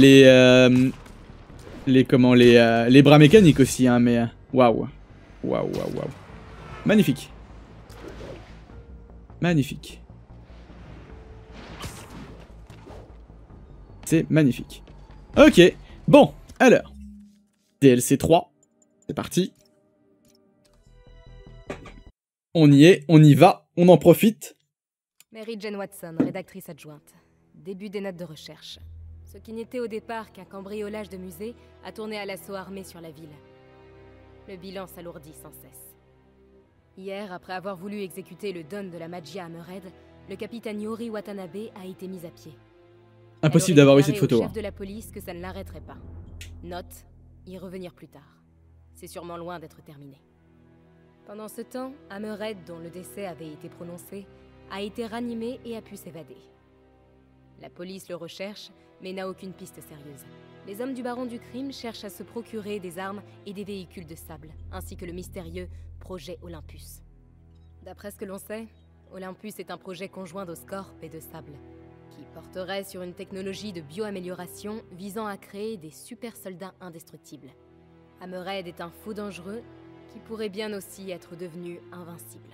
[SPEAKER 1] les bras mécaniques aussi, hein, mais waouh. Waouh, waouh, waouh. Magnifique. Magnifique. C'est magnifique. Ok. Bon, alors. DLC 3. C'est parti. On y est, on y va, on en profite.
[SPEAKER 10] Mary Jane Watson, rédactrice adjointe. Début des notes de recherche. Ce qui n'était au départ qu'un cambriolage de musée a tourné à l'assaut armé sur la ville. Le bilan s'alourdit sans cesse. Hier, après avoir voulu exécuter le don de la Maggia à Hammerhead, le capitaine Yuri Watanabe a été mis à pied.
[SPEAKER 1] Impossible d'avoir eu cette photo.
[SPEAKER 10] Elle aurait déclaré au chef de la police que ça ne l'arrêterait pas. Note, y revenir plus tard. C'est sûrement loin d'être terminé. Pendant ce temps, Hammerhead, dont le décès avait été prononcé, a été ranimé et a pu s'évader. La police le recherche, mais n'a aucune piste sérieuse. Les hommes du baron du crime cherchent à se procurer des armes et des véhicules de sable, ainsi que le mystérieux projet Olympus. D'après ce que l'on sait, Olympus est un projet conjoint d'Oscorp et de Sable, qui porterait sur une technologie de bioamélioration visant à créer des super soldats indestructibles. Hammerhead est un fou dangereux qui pourrait bien aussi être devenu invincible.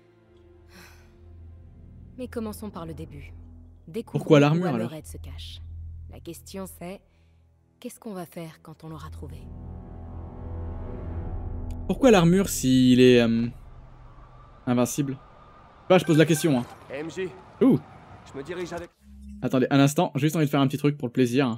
[SPEAKER 10] Mais commençons par le début.
[SPEAKER 1] Pourquoi l'armure,
[SPEAKER 10] où
[SPEAKER 1] alors
[SPEAKER 10] Hammerhead se cache. La question c'est, qu'est-ce qu'on va faire quand on l'aura trouvé?
[SPEAKER 1] Pourquoi l'armure s'il est invincible? Bah, je pose la question. Hein.
[SPEAKER 3] MJ.
[SPEAKER 1] Ouh.
[SPEAKER 3] Je me dirige avec...
[SPEAKER 1] Attendez, un instant, j'ai juste envie de faire un petit truc pour le plaisir.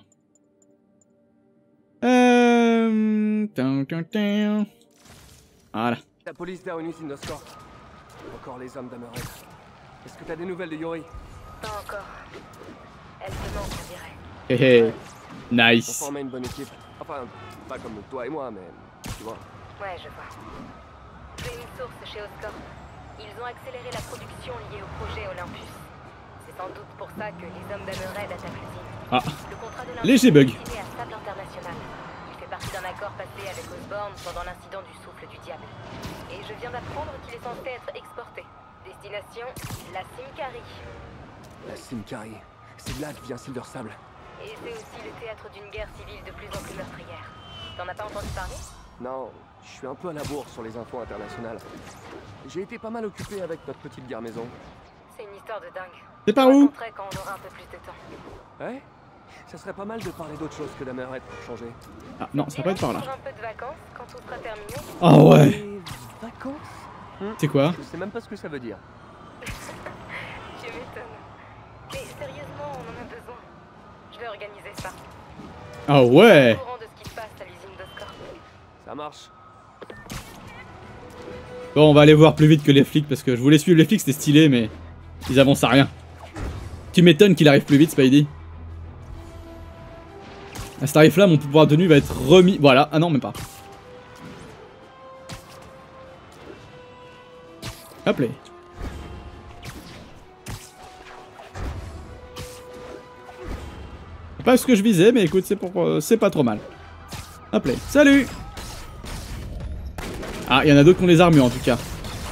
[SPEAKER 1] Voilà.
[SPEAKER 3] La police vers une usine d'Oscorp. Encore les hommes d'Hammerhead. Est-ce que t'as des nouvelles de Yuri?
[SPEAKER 7] Pas encore. Elle se manque, on dirait.
[SPEAKER 1] Hé hé.
[SPEAKER 3] On
[SPEAKER 1] Nice.
[SPEAKER 3] formait une bonne équipe. Enfin, pas comme toi et moi, mais tu vois.
[SPEAKER 7] Ouais, je vois. J'ai une source chez Oscorp. Ils ont accéléré la production liée au projet Olympus. C'est sans doute pour ça que les hommes d'Hammerhead attaquent l'usine.
[SPEAKER 1] Ah.
[SPEAKER 7] Le contrat de
[SPEAKER 1] Léger bug.
[SPEAKER 7] est signé à Sable International. Il fait partie d'un accord passé avec Osborn pendant l'incident du souffle du diable. Et je viens d'apprendre qu'il est censé être exporté. Destination, la Simcari.
[SPEAKER 3] La Simcari. C'est de là que vient Silver Sable.
[SPEAKER 7] Et c'est aussi le théâtre d'une guerre civile de plus en plus meurtrière. T'en as pas entendu parler?
[SPEAKER 3] Non, je suis un peu à la bourre sur les infos internationales. J'ai été pas mal occupé avec notre petite guerre maison.
[SPEAKER 7] C'est une histoire de dingue.
[SPEAKER 1] C'est par où?
[SPEAKER 7] Quand on aura un peu plus de temps.
[SPEAKER 3] Ouais? Ça serait pas mal de parler d'autre chose que d'Hammerhead pour changer.
[SPEAKER 1] Ah non, ça va pas être par là.
[SPEAKER 7] Un peu de vacances quand tout sera terminé.
[SPEAKER 1] Oh ouais.
[SPEAKER 3] Des vacances?
[SPEAKER 1] C'est quoi?
[SPEAKER 3] Je sais même pas ce que ça veut dire.
[SPEAKER 7] Tu m'étonnes. Mais sérieusement, on en a besoin. Je vais organiser ça.
[SPEAKER 1] Ah ouais.
[SPEAKER 7] Au courant de ce qui se passe à l'usine d'Oscorp.
[SPEAKER 3] Ça marche.
[SPEAKER 1] Bon, on va aller voir plus vite que les flics parce que je voulais suivre les flics, c'était stylé, mais ils avancent à rien. Tu m'étonnes qu'il arrive plus vite, Spidey. À ce tarif-là, mon pouvoir de tenue va être remis. Voilà, ah non, même pas. Hop là. Pas ce que je visais, mais écoute, c'est pas trop mal. Hop là. Salut. Ah, il y en a d'autres qui ont des armures en tout cas.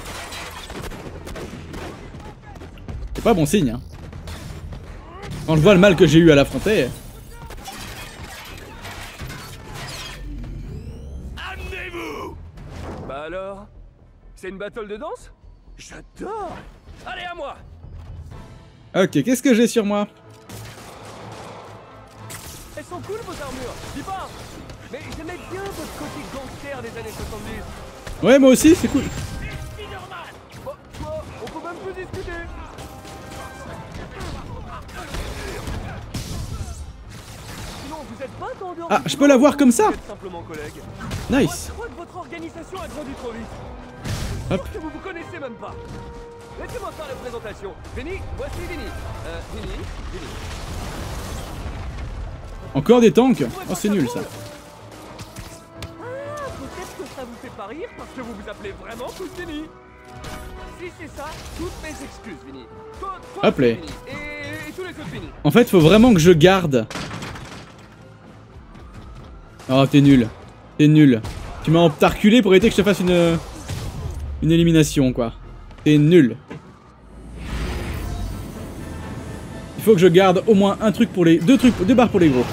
[SPEAKER 1] C'est pas bon signe. Hein. Quand je vois le mal que j'ai eu à l'affronter.
[SPEAKER 3] Amenez-vous! Bah alors? C'est une battle de danse? J'adore! Allez, à moi!
[SPEAKER 1] Ok, qu'est-ce que j'ai sur moi?
[SPEAKER 3] Elles sont cool vos armures, dis pas! Mais j'aimais bien votre côté gangster des années 70.
[SPEAKER 1] Ouais, moi aussi, c'est cool.
[SPEAKER 3] Bon, toi, on peut même plus discuter. Sinon, vous êtes pas en dehors.
[SPEAKER 1] Ah, je peux la voir comme ça?
[SPEAKER 3] Vous êtes simplement collègues.
[SPEAKER 1] Nice.
[SPEAKER 3] Je crois que votre organisation a grandi trop vite.
[SPEAKER 1] Hop.
[SPEAKER 3] Je pense que vous vous connaissez même pas. Laissez-moi faire la présentation. Vinny, voici Vinny. Vinny.
[SPEAKER 1] Encore des tanks? Oh, c'est nul ça.
[SPEAKER 3] Ah, peut-être que ça vous fait pas rire parce que vous vous appelez vraiment tous Vinny. Si c'est ça, toutes mes excuses, Vinny. Toi
[SPEAKER 1] Hop là.
[SPEAKER 3] Vinny. Et tous les autres Vinny.
[SPEAKER 1] En fait, faut vraiment que je garde. Oh, t'es nul. T'es nul. Tu m'as reculé pour éviter que je te fasse une élimination, quoi. T'es nul. Il faut que je garde au moins un truc pour les... deux barres pour les gros.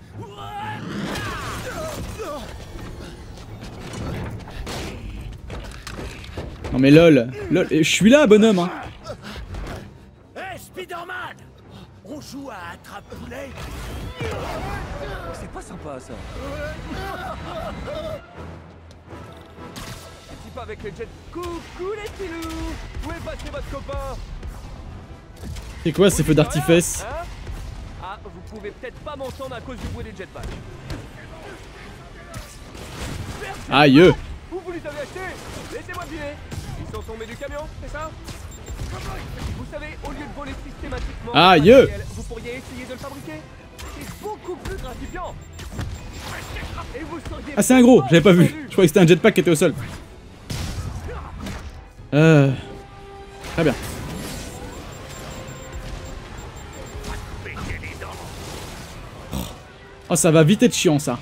[SPEAKER 1] Non mais lol. Lol. Je suis là, bonhomme. Hein.
[SPEAKER 8] Hey, Spider-Man! On joue à attrape-poulet?
[SPEAKER 3] C'est pas sympa ça. Le type avec les jets. Coucou les filous! Où est passé votre copain?
[SPEAKER 1] C'est quoi ces feux d'artifice?
[SPEAKER 3] Hein? Ah, vous pouvez peut-être pas m'entendre à cause du bruit des jetpacks.
[SPEAKER 1] Aïe.
[SPEAKER 3] Où vous les avez achetés? Laissez-moi deviner. Ils sont tombés du camion, c'est ça? Vous savez, au lieu de voler systématiquement,
[SPEAKER 1] Aïe.
[SPEAKER 3] vous pourriez essayer de le fabriquer. C'est beaucoup plus gratifiant. Et vous seriez...
[SPEAKER 1] Ah, c'est un gros, j'avais pas vu. Je croyais que c'était un jetpack qui était au sol. Très bien. Oh, ça va vite être chiant, ça.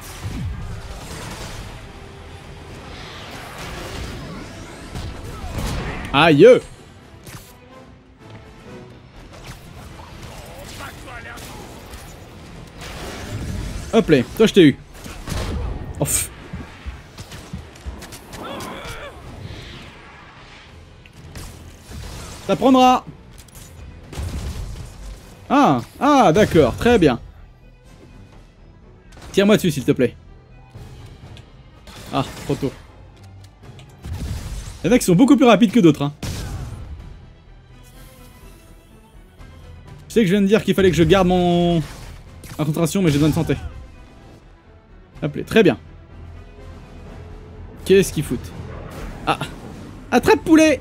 [SPEAKER 1] Aïe! Hop là, toi je t'ai eu. Ouf. Ça prendra. Ah, d'accord, très bien. Tire-moi dessus, s'il te plaît. Ah, trop tôt. Il y en a qui sont beaucoup plus rapides que d'autres, hein. Je sais que je viens de dire qu'il fallait que je garde mon concentration, mais j'ai besoin de santé. Hop là, très bien. Qu'est-ce qu'ils foutent? Ah, attrape poulet.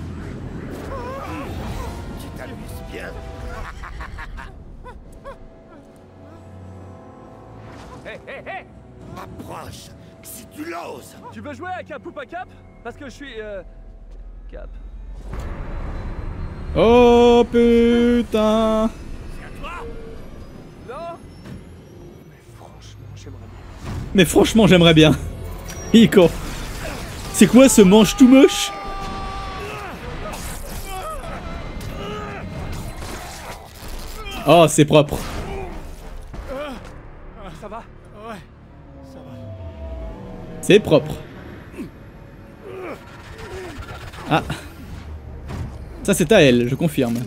[SPEAKER 5] Tu t'amuses bien.
[SPEAKER 3] Hé, hé, hé!
[SPEAKER 5] Approche, si tu l'oses.
[SPEAKER 3] Tu veux jouer à Cap ou pas Cap? Parce que je suis... Cap.
[SPEAKER 1] Oh putain.
[SPEAKER 3] Non? Mais franchement, j'aimerais bien.
[SPEAKER 1] Mais franchement, j'aimerais bien. Ico. C'est quoi ce manche tout moche? Oh, c'est propre.
[SPEAKER 3] Ça va?
[SPEAKER 6] Ouais, ça va.
[SPEAKER 1] C'est propre. Ah. Ça, c'est à elle, je confirme.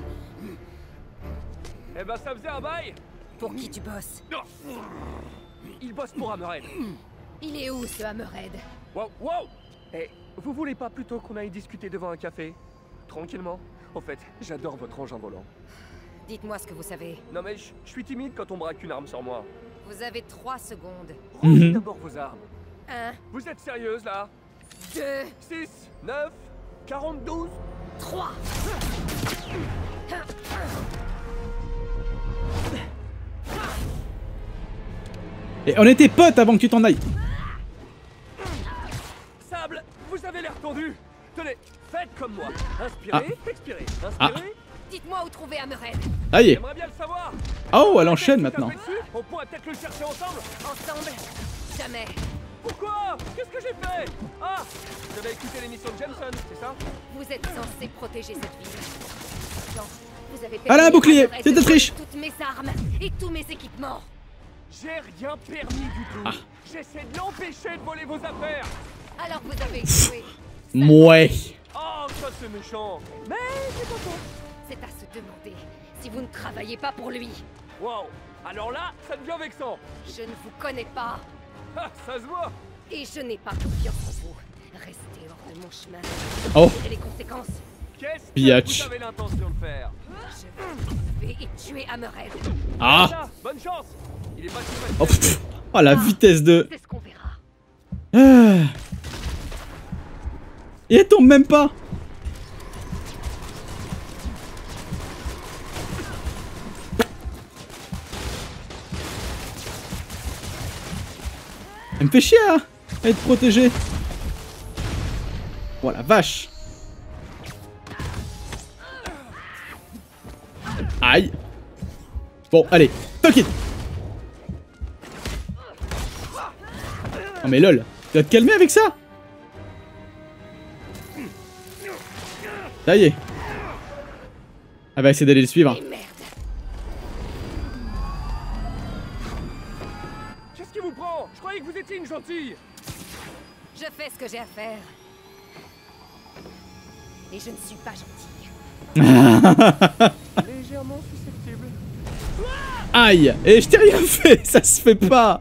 [SPEAKER 3] Eh ben, ça faisait un bail.
[SPEAKER 10] Pour qui tu bosses?
[SPEAKER 3] Il bosse pour Hammerhead.
[SPEAKER 10] Il est où, ce Hammerhead?
[SPEAKER 3] Wow, wow! Eh, vous voulez pas plutôt qu'on aille discuter devant un café? Tranquillement. En fait, j'adore votre engin volant.
[SPEAKER 10] Dites-moi ce que vous savez.
[SPEAKER 3] Non mais je suis timide quand on braque une arme sur moi.
[SPEAKER 10] Vous avez 3 secondes.
[SPEAKER 3] Rangez d'abord vos armes.
[SPEAKER 10] 1,
[SPEAKER 3] Vous êtes sérieuse là?
[SPEAKER 10] 2,
[SPEAKER 3] 6, 9, 42.
[SPEAKER 10] 3.
[SPEAKER 1] Et on était potes avant que tu t'en ailles.
[SPEAKER 3] Sable, vous avez l'air tendu. Tenez, faites comme moi. Inspirez, expirez. Inspirez.
[SPEAKER 10] Dites-moi où trouver Hammerhead.
[SPEAKER 1] Aïe.
[SPEAKER 3] J'aimerais bien le savoir.
[SPEAKER 1] Oh, elle enchaîne maintenant.
[SPEAKER 3] On pourrait peut-être le chercher ensemble.
[SPEAKER 10] Ensemble? Jamais.
[SPEAKER 3] Pourquoi? Qu'est-ce que j'ai fait? Ah, vous avez écouté l'émission de Jameson, c'est ça?
[SPEAKER 10] Vous êtes censé protéger cette ville. Non, vous avez
[SPEAKER 1] Elle a un
[SPEAKER 10] permis
[SPEAKER 1] bouclier,
[SPEAKER 10] à Hammerhead
[SPEAKER 1] c'est de
[SPEAKER 10] de
[SPEAKER 1] triche.
[SPEAKER 10] voler toutes mes armes et tous mes équipements.
[SPEAKER 3] J'ai rien permis du tout. J'essaie de l'empêcher de voler vos affaires.
[SPEAKER 10] Alors vous avez échoué.
[SPEAKER 1] Mouais.
[SPEAKER 3] Oh, ça c'est méchant. Mais c'est pas faux.
[SPEAKER 10] C'est à se demander si vous ne travaillez pas pour lui.
[SPEAKER 3] Wow. Alors là, ça devient vexant.
[SPEAKER 10] Je ne vous connais pas.
[SPEAKER 3] Ah, ça se voit.
[SPEAKER 10] Et je n'ai pas confiance en vous. Restez hors de mon chemin.
[SPEAKER 1] Oh.
[SPEAKER 10] Et les conséquences.
[SPEAKER 3] Qu'est-ce
[SPEAKER 1] Biatch.
[SPEAKER 3] que vous avez l'intention de faire?
[SPEAKER 10] Je vais et tuer Hammerhead.
[SPEAKER 1] Ah.
[SPEAKER 3] Ça, bonne chance. Il est pas si facile.
[SPEAKER 1] Oh, pff. Oh, la vitesse de...
[SPEAKER 10] C'est ce qu'on verra.
[SPEAKER 1] Ah. Et elle tombe même pas. Elle me fait chier à être protégée. Oh la vache. Aïe. Bon, allez, fuck it. Oh mais lol, tu vas te calmer avec ça? Ça y est. Elle va essayer d'aller le suivre.
[SPEAKER 3] Qu'est-ce qui vous prend? Je croyais que vous étiez une gentille.
[SPEAKER 10] Je fais ce que j'ai à faire. Et je ne suis pas gentille.
[SPEAKER 3] Légèrement susceptible.
[SPEAKER 1] Aïe. Et je t'ai rien fait. Ça se fait pas.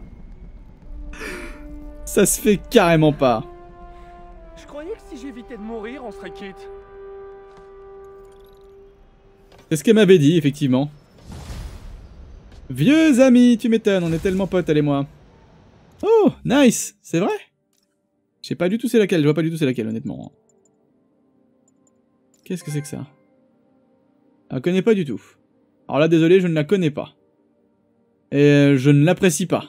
[SPEAKER 1] Ça se fait carrément pas.
[SPEAKER 3] Je croyais que si j'évitais de mourir, on serait quitte.
[SPEAKER 1] C'est ce qu'elle m'avait dit, effectivement. Vieux ami, tu m'étonnes, on est tellement potes, elle et moi. Oh, nice. C'est vrai? Je sais pas du tout c'est laquelle, je vois pas du tout c'est laquelle, honnêtement. Qu'est-ce que c'est que ça? Je la connais pas du tout. Alors là, désolé, je ne la connais pas. Et je ne l'apprécie pas.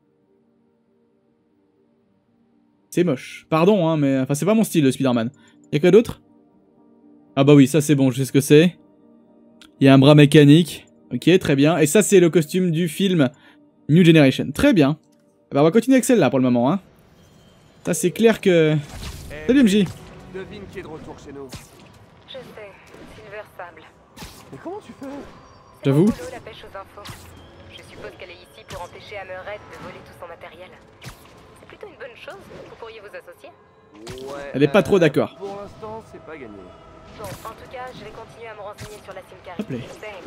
[SPEAKER 1] C'est moche. Pardon, hein, mais... Enfin, c'est pas mon style, le Spider-Man. Y'a quoi d'autre? Ah bah oui, ça c'est bon, je sais ce que c'est. Il y a un bras mécanique. Ok, très bien. Et ça, c'est le costume du film New Generation. Très bien. Bah, on va continuer avec celle-là pour le moment. Hein. Ça, c'est clair que... Salut MJ.
[SPEAKER 3] Devine qui est de retour chez nous.
[SPEAKER 7] Je sais, Silver Sable.
[SPEAKER 3] Mais comment tu fais?
[SPEAKER 1] J'avoue.
[SPEAKER 7] C'est mon boulot, la pêche aux infos. Je suppose qu'elle est ici pour empêcher Hammerhead de voler tout son matériel. C'est plutôt une bonne chose, vous pourriez vous associer.
[SPEAKER 3] Ouais.
[SPEAKER 1] Elle est pas trop d'accord.
[SPEAKER 3] Pour l'instant, c'est pas gagné.
[SPEAKER 7] Bon, en tout cas, je vais continuer à me renseigner sur la SIM-card.
[SPEAKER 1] Hop là.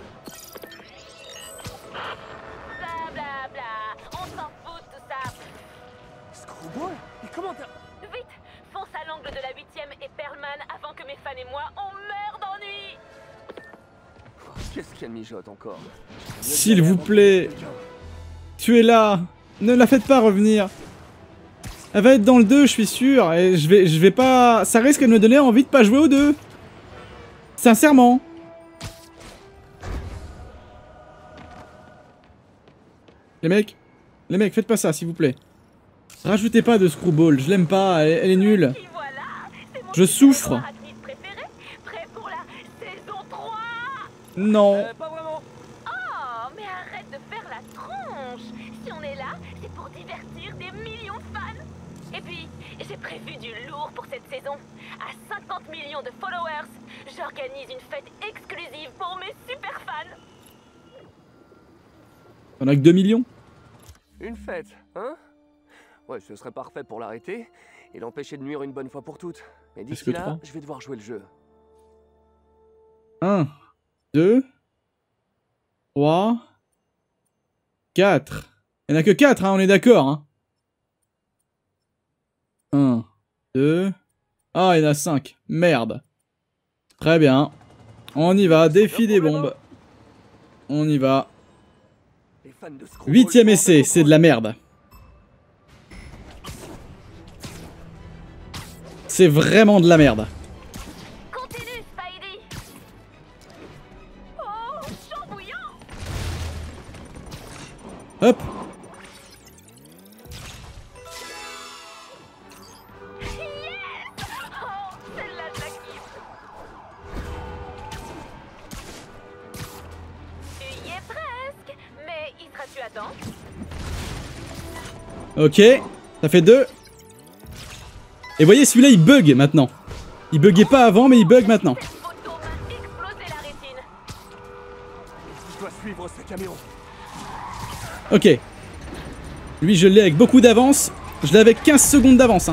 [SPEAKER 4] Bla bla bla, on s'en fout de tout ça.
[SPEAKER 3] Screwball? Et comment t'as...
[SPEAKER 4] Vite, fonce à l'angle de la 8ème et Perlman avant que mes fans et moi on meure d'ennui.
[SPEAKER 3] Qu'est-ce qu'elle mijote encore?
[SPEAKER 1] S'il vous plaît. Tu es là. Ne la faites pas revenir. Elle va être dans le 2, je suis sûr. Et je vais pas... Ça risque de me donner envie de pas jouer au 2. Sincèrement. Les mecs, faites pas ça, s'il vous plaît. Rajoutez pas de Screwball, je l'aime pas, elle est nulle. Je souffre. Non.
[SPEAKER 3] Pas vraiment.
[SPEAKER 4] Oh, mais arrête de faire la tronche. Si on est là, c'est pour divertir des millions de fans. Et puis, j'ai prévu du lourd pour cette saison. À 50 millions de followers, j'organise une fête exclusive pour mes super fans.
[SPEAKER 1] On a que 2 millions.
[SPEAKER 3] Une fête, hein? Ouais, ce serait parfait pour l'arrêter et l'empêcher de nuire une bonne fois pour toutes. Mais d'ici là,
[SPEAKER 1] 3
[SPEAKER 3] je vais devoir jouer le jeu.
[SPEAKER 1] 1, 2, 3, 4. Il n'y en a que 4, hein, on est d'accord. Hein. 1, 2... Ah, il y en a 5. Merde. Très bien. On y va, défi des bombes. On y va. 8ème essai, c'est de la merde. C'est vraiment de la merde.
[SPEAKER 4] Continue, Spidey. Oh, chaud bouillant.
[SPEAKER 1] Hop.
[SPEAKER 4] Yes. Oh, celle-là, je la kiffe. Tu y es presque, mais y seras-tu à temps?
[SPEAKER 1] Ok, ça fait 2. Et voyez, celui-là, il bug maintenant. Il buguait pas avant, mais il bug maintenant.
[SPEAKER 3] Je dois suivre ce camion.
[SPEAKER 1] Ok. Lui, je l'ai avec beaucoup d'avance. Je l'ai avec 15 secondes d'avance. Hein.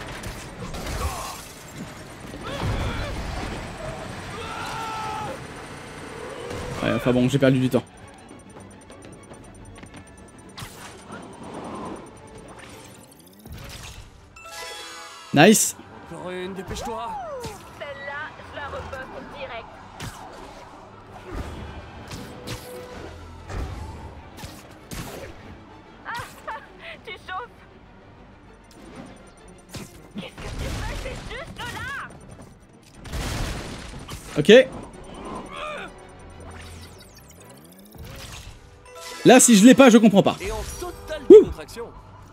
[SPEAKER 1] Ouais, enfin bon, j'ai perdu du temps. Nice.
[SPEAKER 3] Corinne, dépêche-toi.
[SPEAKER 4] Celle-là, je la reposte direct. Ah, tu chauffes. Qu'est-ce que tu fais? C'est juste là.
[SPEAKER 1] Ok. Là, si je l'ai pas, je comprends pas.
[SPEAKER 3] Et en totale décontraction.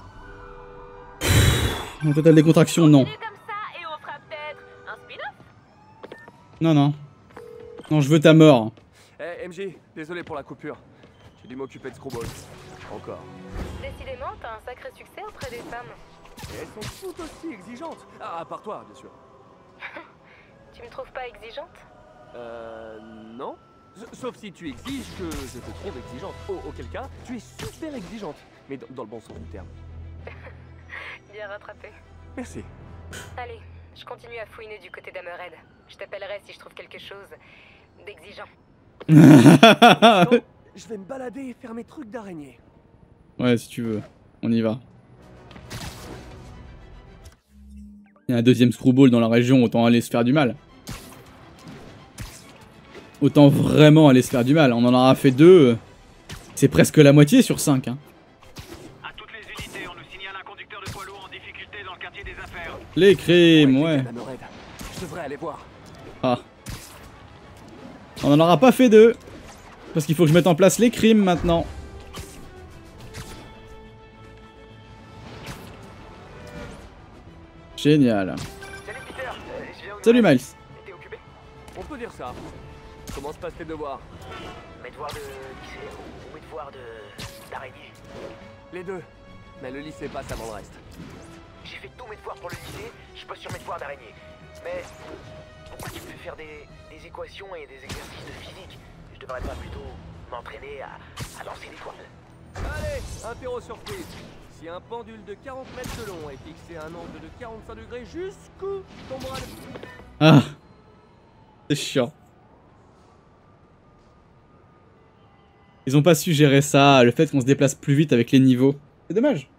[SPEAKER 1] En totale décontraction, non.
[SPEAKER 4] Comme ça et on fera peut-être un spin-off.
[SPEAKER 1] Non, non. Non, je veux ta mort.
[SPEAKER 3] Eh, MJ, désolé pour la coupure. J'ai dû m'occuper de Screwball. Encore.
[SPEAKER 7] Décidément, t'as un sacré succès auprès des femmes.
[SPEAKER 3] Et elles sont toutes aussi exigeantes. Ah, à part toi, bien sûr.
[SPEAKER 7] Tu me trouves pas exigeante?
[SPEAKER 3] Non. Sauf si tu exiges que je te trouve exigeante. Auquel cas, tu es super exigeante. Mais dans le bon sens du terme.
[SPEAKER 7] Bien rattrapé.
[SPEAKER 3] Merci.
[SPEAKER 7] Allez, je continue à fouiner du côté d'Hammerhead. Je t'appellerai si je trouve quelque chose d'exigeant.
[SPEAKER 3] Donc, je vais me balader et faire mes trucs d'araignée.
[SPEAKER 1] Ouais, si tu veux. On y va. Il y a un deuxième Screwball dans la région, autant aller se faire du mal. Autant vraiment aller se faire du mal. On en aura fait 2. C'est presque la moitié sur 5. Hein.
[SPEAKER 6] À toutes les unités, on nous signale un conducteur de poids lourd en difficulté dans le quartier des affaires.
[SPEAKER 1] Les crimes, ouais.
[SPEAKER 3] Je devrais aller voir.
[SPEAKER 1] Ah. On en aura pas fait 2. Parce qu'il faut que je mette en place les crimes maintenant. Génial.
[SPEAKER 3] Salut Peter, je viens de...
[SPEAKER 1] Salut Miles.
[SPEAKER 3] T'es occupé? On peut dire ça. Comment se passent tes devoirs?
[SPEAKER 8] Mes devoirs de lycée ou mes devoirs de...
[SPEAKER 3] d'araignée? Les deux. Mais le lycée passe avant le reste.
[SPEAKER 11] J'ai fait tous mes devoirs pour le lycée, je bosse sur mes devoirs d'araignée. Mais pourquoi tu me fais faire des équations et des exercices de physique? Je devrais pas plutôt m'entraîner à lancer des toiles.
[SPEAKER 3] Allez, apéro surprise. Si un pendule de 40 mètres de long est fixé à un angle de 45 degrés jusqu'où tombera le...
[SPEAKER 1] Ah, c'est chiant. Ils ont pas su gérer ça, le fait qu'on se déplace plus vite avec les niveaux. C'est dommage.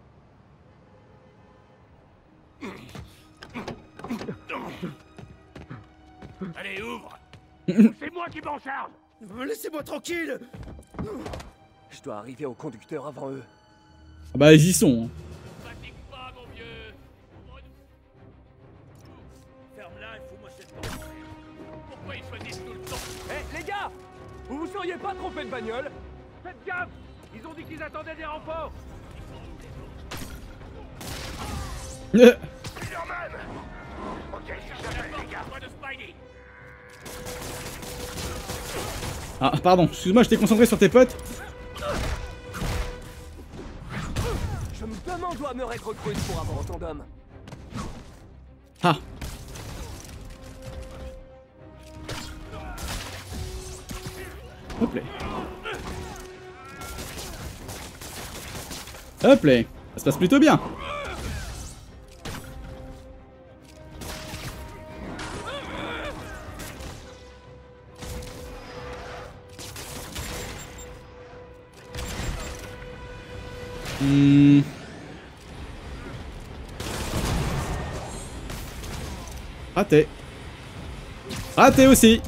[SPEAKER 6] Allez, ouvre.
[SPEAKER 5] C'est moi qui m'en charge. Laissez-moi tranquille.
[SPEAKER 3] Je dois arriver au conducteur avant eux.
[SPEAKER 1] Ah bah ils y sont. Hein.
[SPEAKER 6] Fatigue pas, mon vieux. Ferme-la et fous-moi cette porte. Pourquoi ils choisissent tout le temps?
[SPEAKER 3] Hé, les gars! Vous vous seriez pas trompé de bagnole?
[SPEAKER 6] Faites gaffe. Ils ont dit qu'ils attendaient des renforts.
[SPEAKER 11] Spider-Man! Ok, je t'appelle, les gars.
[SPEAKER 6] Moi de Spidey.
[SPEAKER 1] Ah pardon, excuse-moi, j'étais concentré sur tes potes.
[SPEAKER 3] Je me demande où Hammer recrute pour avoir autant d'hommes.
[SPEAKER 1] Ah. Hop là. Hop là. Ça se passe plutôt bien. Raté. Raté aussi.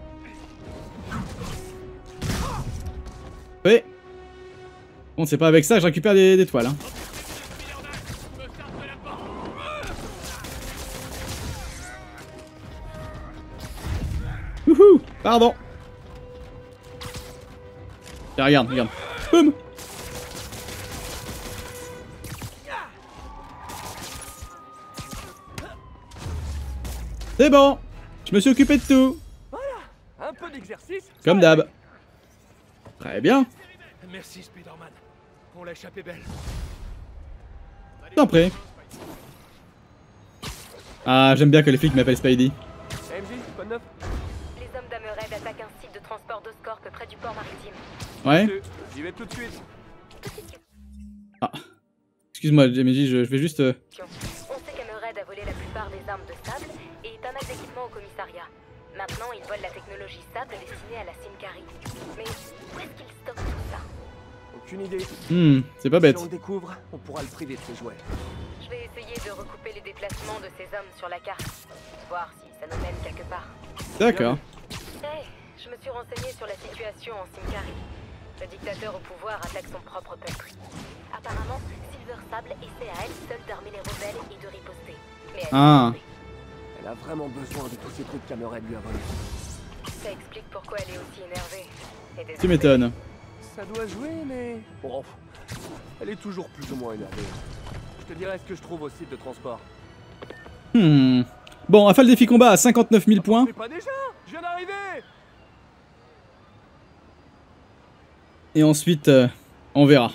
[SPEAKER 1] Oui. Bon, c'est pas avec ça que je récupère des toiles. Hein. Wouhou. Pardon. Tiens, regarde, regarde. Boum. C'est bon. Je me suis occupé de tout.
[SPEAKER 3] Voilà. Un peu d'exercice.
[SPEAKER 1] Comme d'hab. Très bien.
[SPEAKER 6] Merci, Spider-Man. On l'a échappé belle.
[SPEAKER 1] T'en prie. Ah, j'aime bien que les flics m'appellent Spidey.
[SPEAKER 3] MJ, bonne neuf.
[SPEAKER 7] Les hommes d'Hammerhead attaquent un site de transport d'Oscorp près du port maritime.
[SPEAKER 1] Ouais.
[SPEAKER 3] J'y vais tout de suite.
[SPEAKER 1] Ah. Excuse-moi, MJ, je vais juste...
[SPEAKER 7] On sait qu'Hammerhead a volé la plupart des armes de sable et pas mal d'équipements au commissariat. Maintenant, ils volent la technologie sable destinée à la Simcari. Mais où est-ce qu'ils stockent tout ça?
[SPEAKER 3] Aucune idée.
[SPEAKER 1] c'est pas bête.
[SPEAKER 3] Si on le découvre, on pourra le priver de ses jouets.
[SPEAKER 7] Je vais essayer de recouper les déplacements de ces hommes sur la carte. Voir si ça nous mène quelque part.
[SPEAKER 1] D'accord.
[SPEAKER 7] Hey, je me suis renseigné sur la situation en Simcari. Le dictateur au pouvoir attaque son propre peuple. Apparemment, Silver Sable essaie à elle seule d'armer les rebelles et de riposter. Mais elle
[SPEAKER 3] Elle a vraiment besoin de tous ces trucs qu'Hammerhead lui a volés.
[SPEAKER 7] Ça explique pourquoi elle est aussi énervée. Et
[SPEAKER 1] Tu m'étonnes.
[SPEAKER 3] Ça doit jouer, mais... Bon, elle est toujours plus ou moins énervée. Je te dirai ce que je trouve au site de transport.
[SPEAKER 1] Bon, Rafale défi combat à 59 000 points.
[SPEAKER 3] Mais pas déjà. Je viens d'arriver.
[SPEAKER 1] Et ensuite, on verra.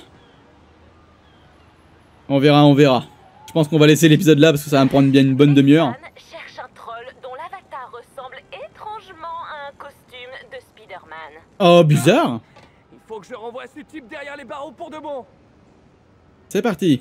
[SPEAKER 1] On verra. Je pense qu'on va laisser l'épisode là parce que ça va me prendre bien une bonne demi-heure.
[SPEAKER 4] Cherche un troll dont l'avatar ressemble étrangement à un costume de Spider-Man.
[SPEAKER 1] Oh, bizarre.
[SPEAKER 3] Il faut que je renvoie ce type derrière les barreaux pour de bon.
[SPEAKER 1] C'est parti.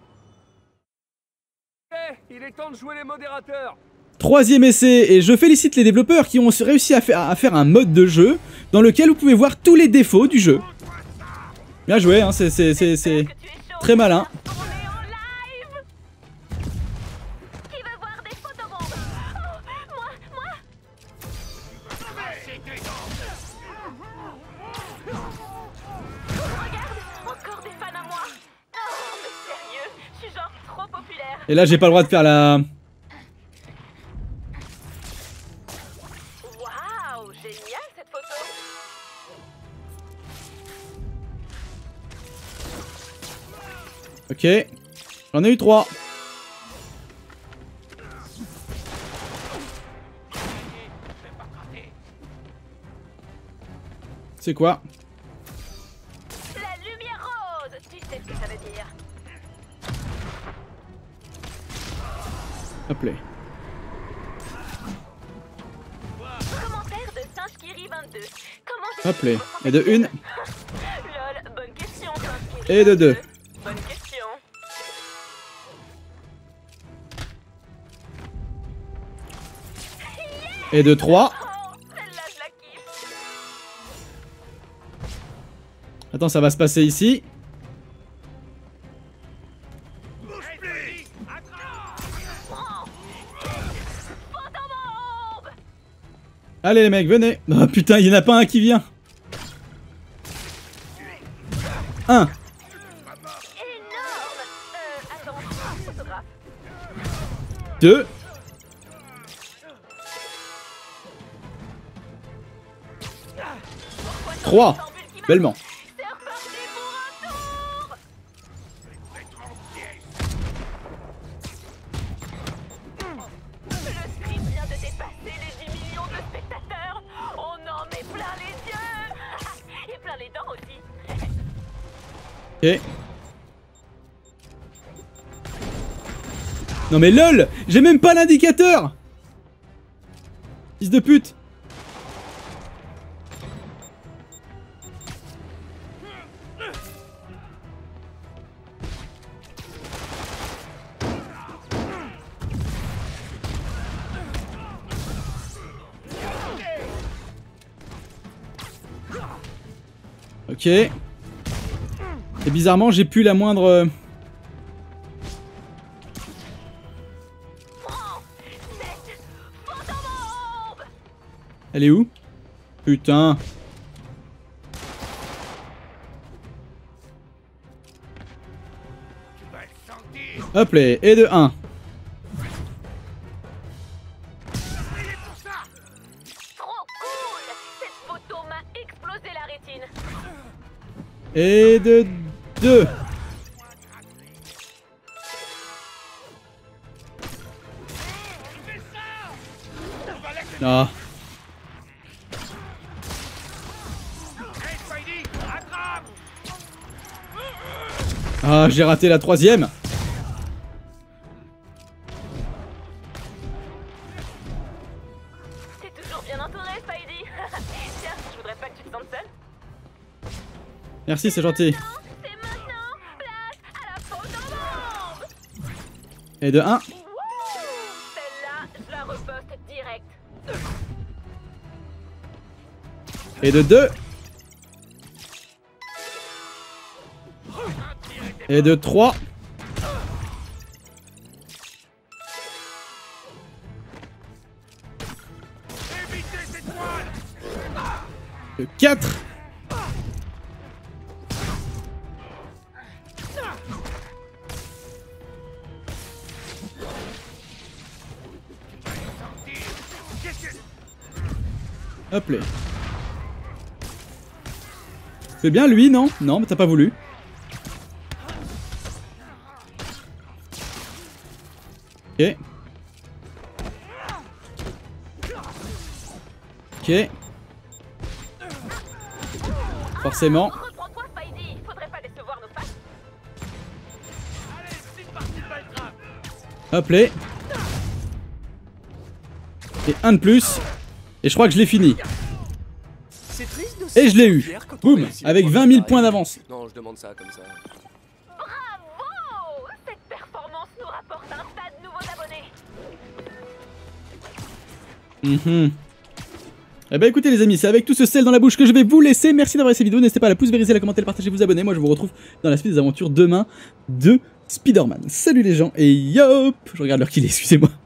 [SPEAKER 3] Il est temps de jouer les modérateurs.
[SPEAKER 1] 3e essai, et je félicite les développeurs qui ont réussi à faire un mode de jeu dans lequel vous pouvez voir tous les défauts du jeu. Bien joué, hein, c'est très malin. Et là, j'ai pas le droit de faire la...
[SPEAKER 4] Waouh, génial cette photo.
[SPEAKER 1] Ok. J'en ai eu 3. C'est quoi?
[SPEAKER 4] La lumière
[SPEAKER 1] Hop là.
[SPEAKER 4] Commentaire de SingeKiri22. Comment j'ai
[SPEAKER 1] Hop là. Et de 1.
[SPEAKER 4] Lol, bonne question, SingeKiri22.
[SPEAKER 1] Et de 2.
[SPEAKER 4] Bonne question.
[SPEAKER 1] Et de 3.
[SPEAKER 4] Celle-là, je la kiffe.
[SPEAKER 1] Attends, ça va se passer ici. Allez les mecs, venez. Oh putain, il y en a pas un qui vient. 1.
[SPEAKER 4] Énorme. Attends, photographe.
[SPEAKER 1] 2. 3. Bellement.
[SPEAKER 4] C'est reparti pour un tour. Le script vient de dépasser les 10 millions de spectateurs. On en met plein les yeux. Et plein les dents aussi.
[SPEAKER 1] Ok. Non mais lol, j'ai même pas l'indicateur. Fils de pute. Ok. Et bizarrement, j'ai plus la moindre... Elle est où? Putain. Hop là, et de 1.
[SPEAKER 4] Trop cool. Cette photo m'a explosé la rétine.
[SPEAKER 1] Et de 2. Ah. Ah, j'ai raté la 3ème.
[SPEAKER 4] T'es toujours bien entouré, Spidey. Tiens, je voudrais pas que tu te sentes seul.
[SPEAKER 1] Merci, c'est gentil.
[SPEAKER 4] C'est maintenant. Place à la photobombe.
[SPEAKER 1] Et de 1.
[SPEAKER 4] Celle-là, je la reposte direct.
[SPEAKER 1] Et de 2. Et de 3. De 4. Hop là. C'est bien lui, non? Non, mais t'as pas voulu. Ok. Ok. Forcément.
[SPEAKER 4] Reprends-toi, Spidey. Faudrait pas décevoir nos fans.
[SPEAKER 1] Hop là. Et un de plus. Et je crois que je l'ai fini. Et je l'ai eu. Boum. Avec 20 000 points d'avance.
[SPEAKER 3] Non, je demande ça comme ça.
[SPEAKER 4] Bravo. Cette performance nous rapporte un tas de nouveaux abonnés.
[SPEAKER 1] Eh ben écoutez les amis, c'est avec tout ce sel dans la bouche que je vais vous laisser. Merci d'avoir regardé cette vidéo, n'hésitez pas à la pouce vériser, à la commenter, à la partager, vous abonner. Moi je vous retrouve dans la suite des aventures demain de Spider-Man. Salut les gens et yop. Je regarde l'heure qu'il est, excusez-moi.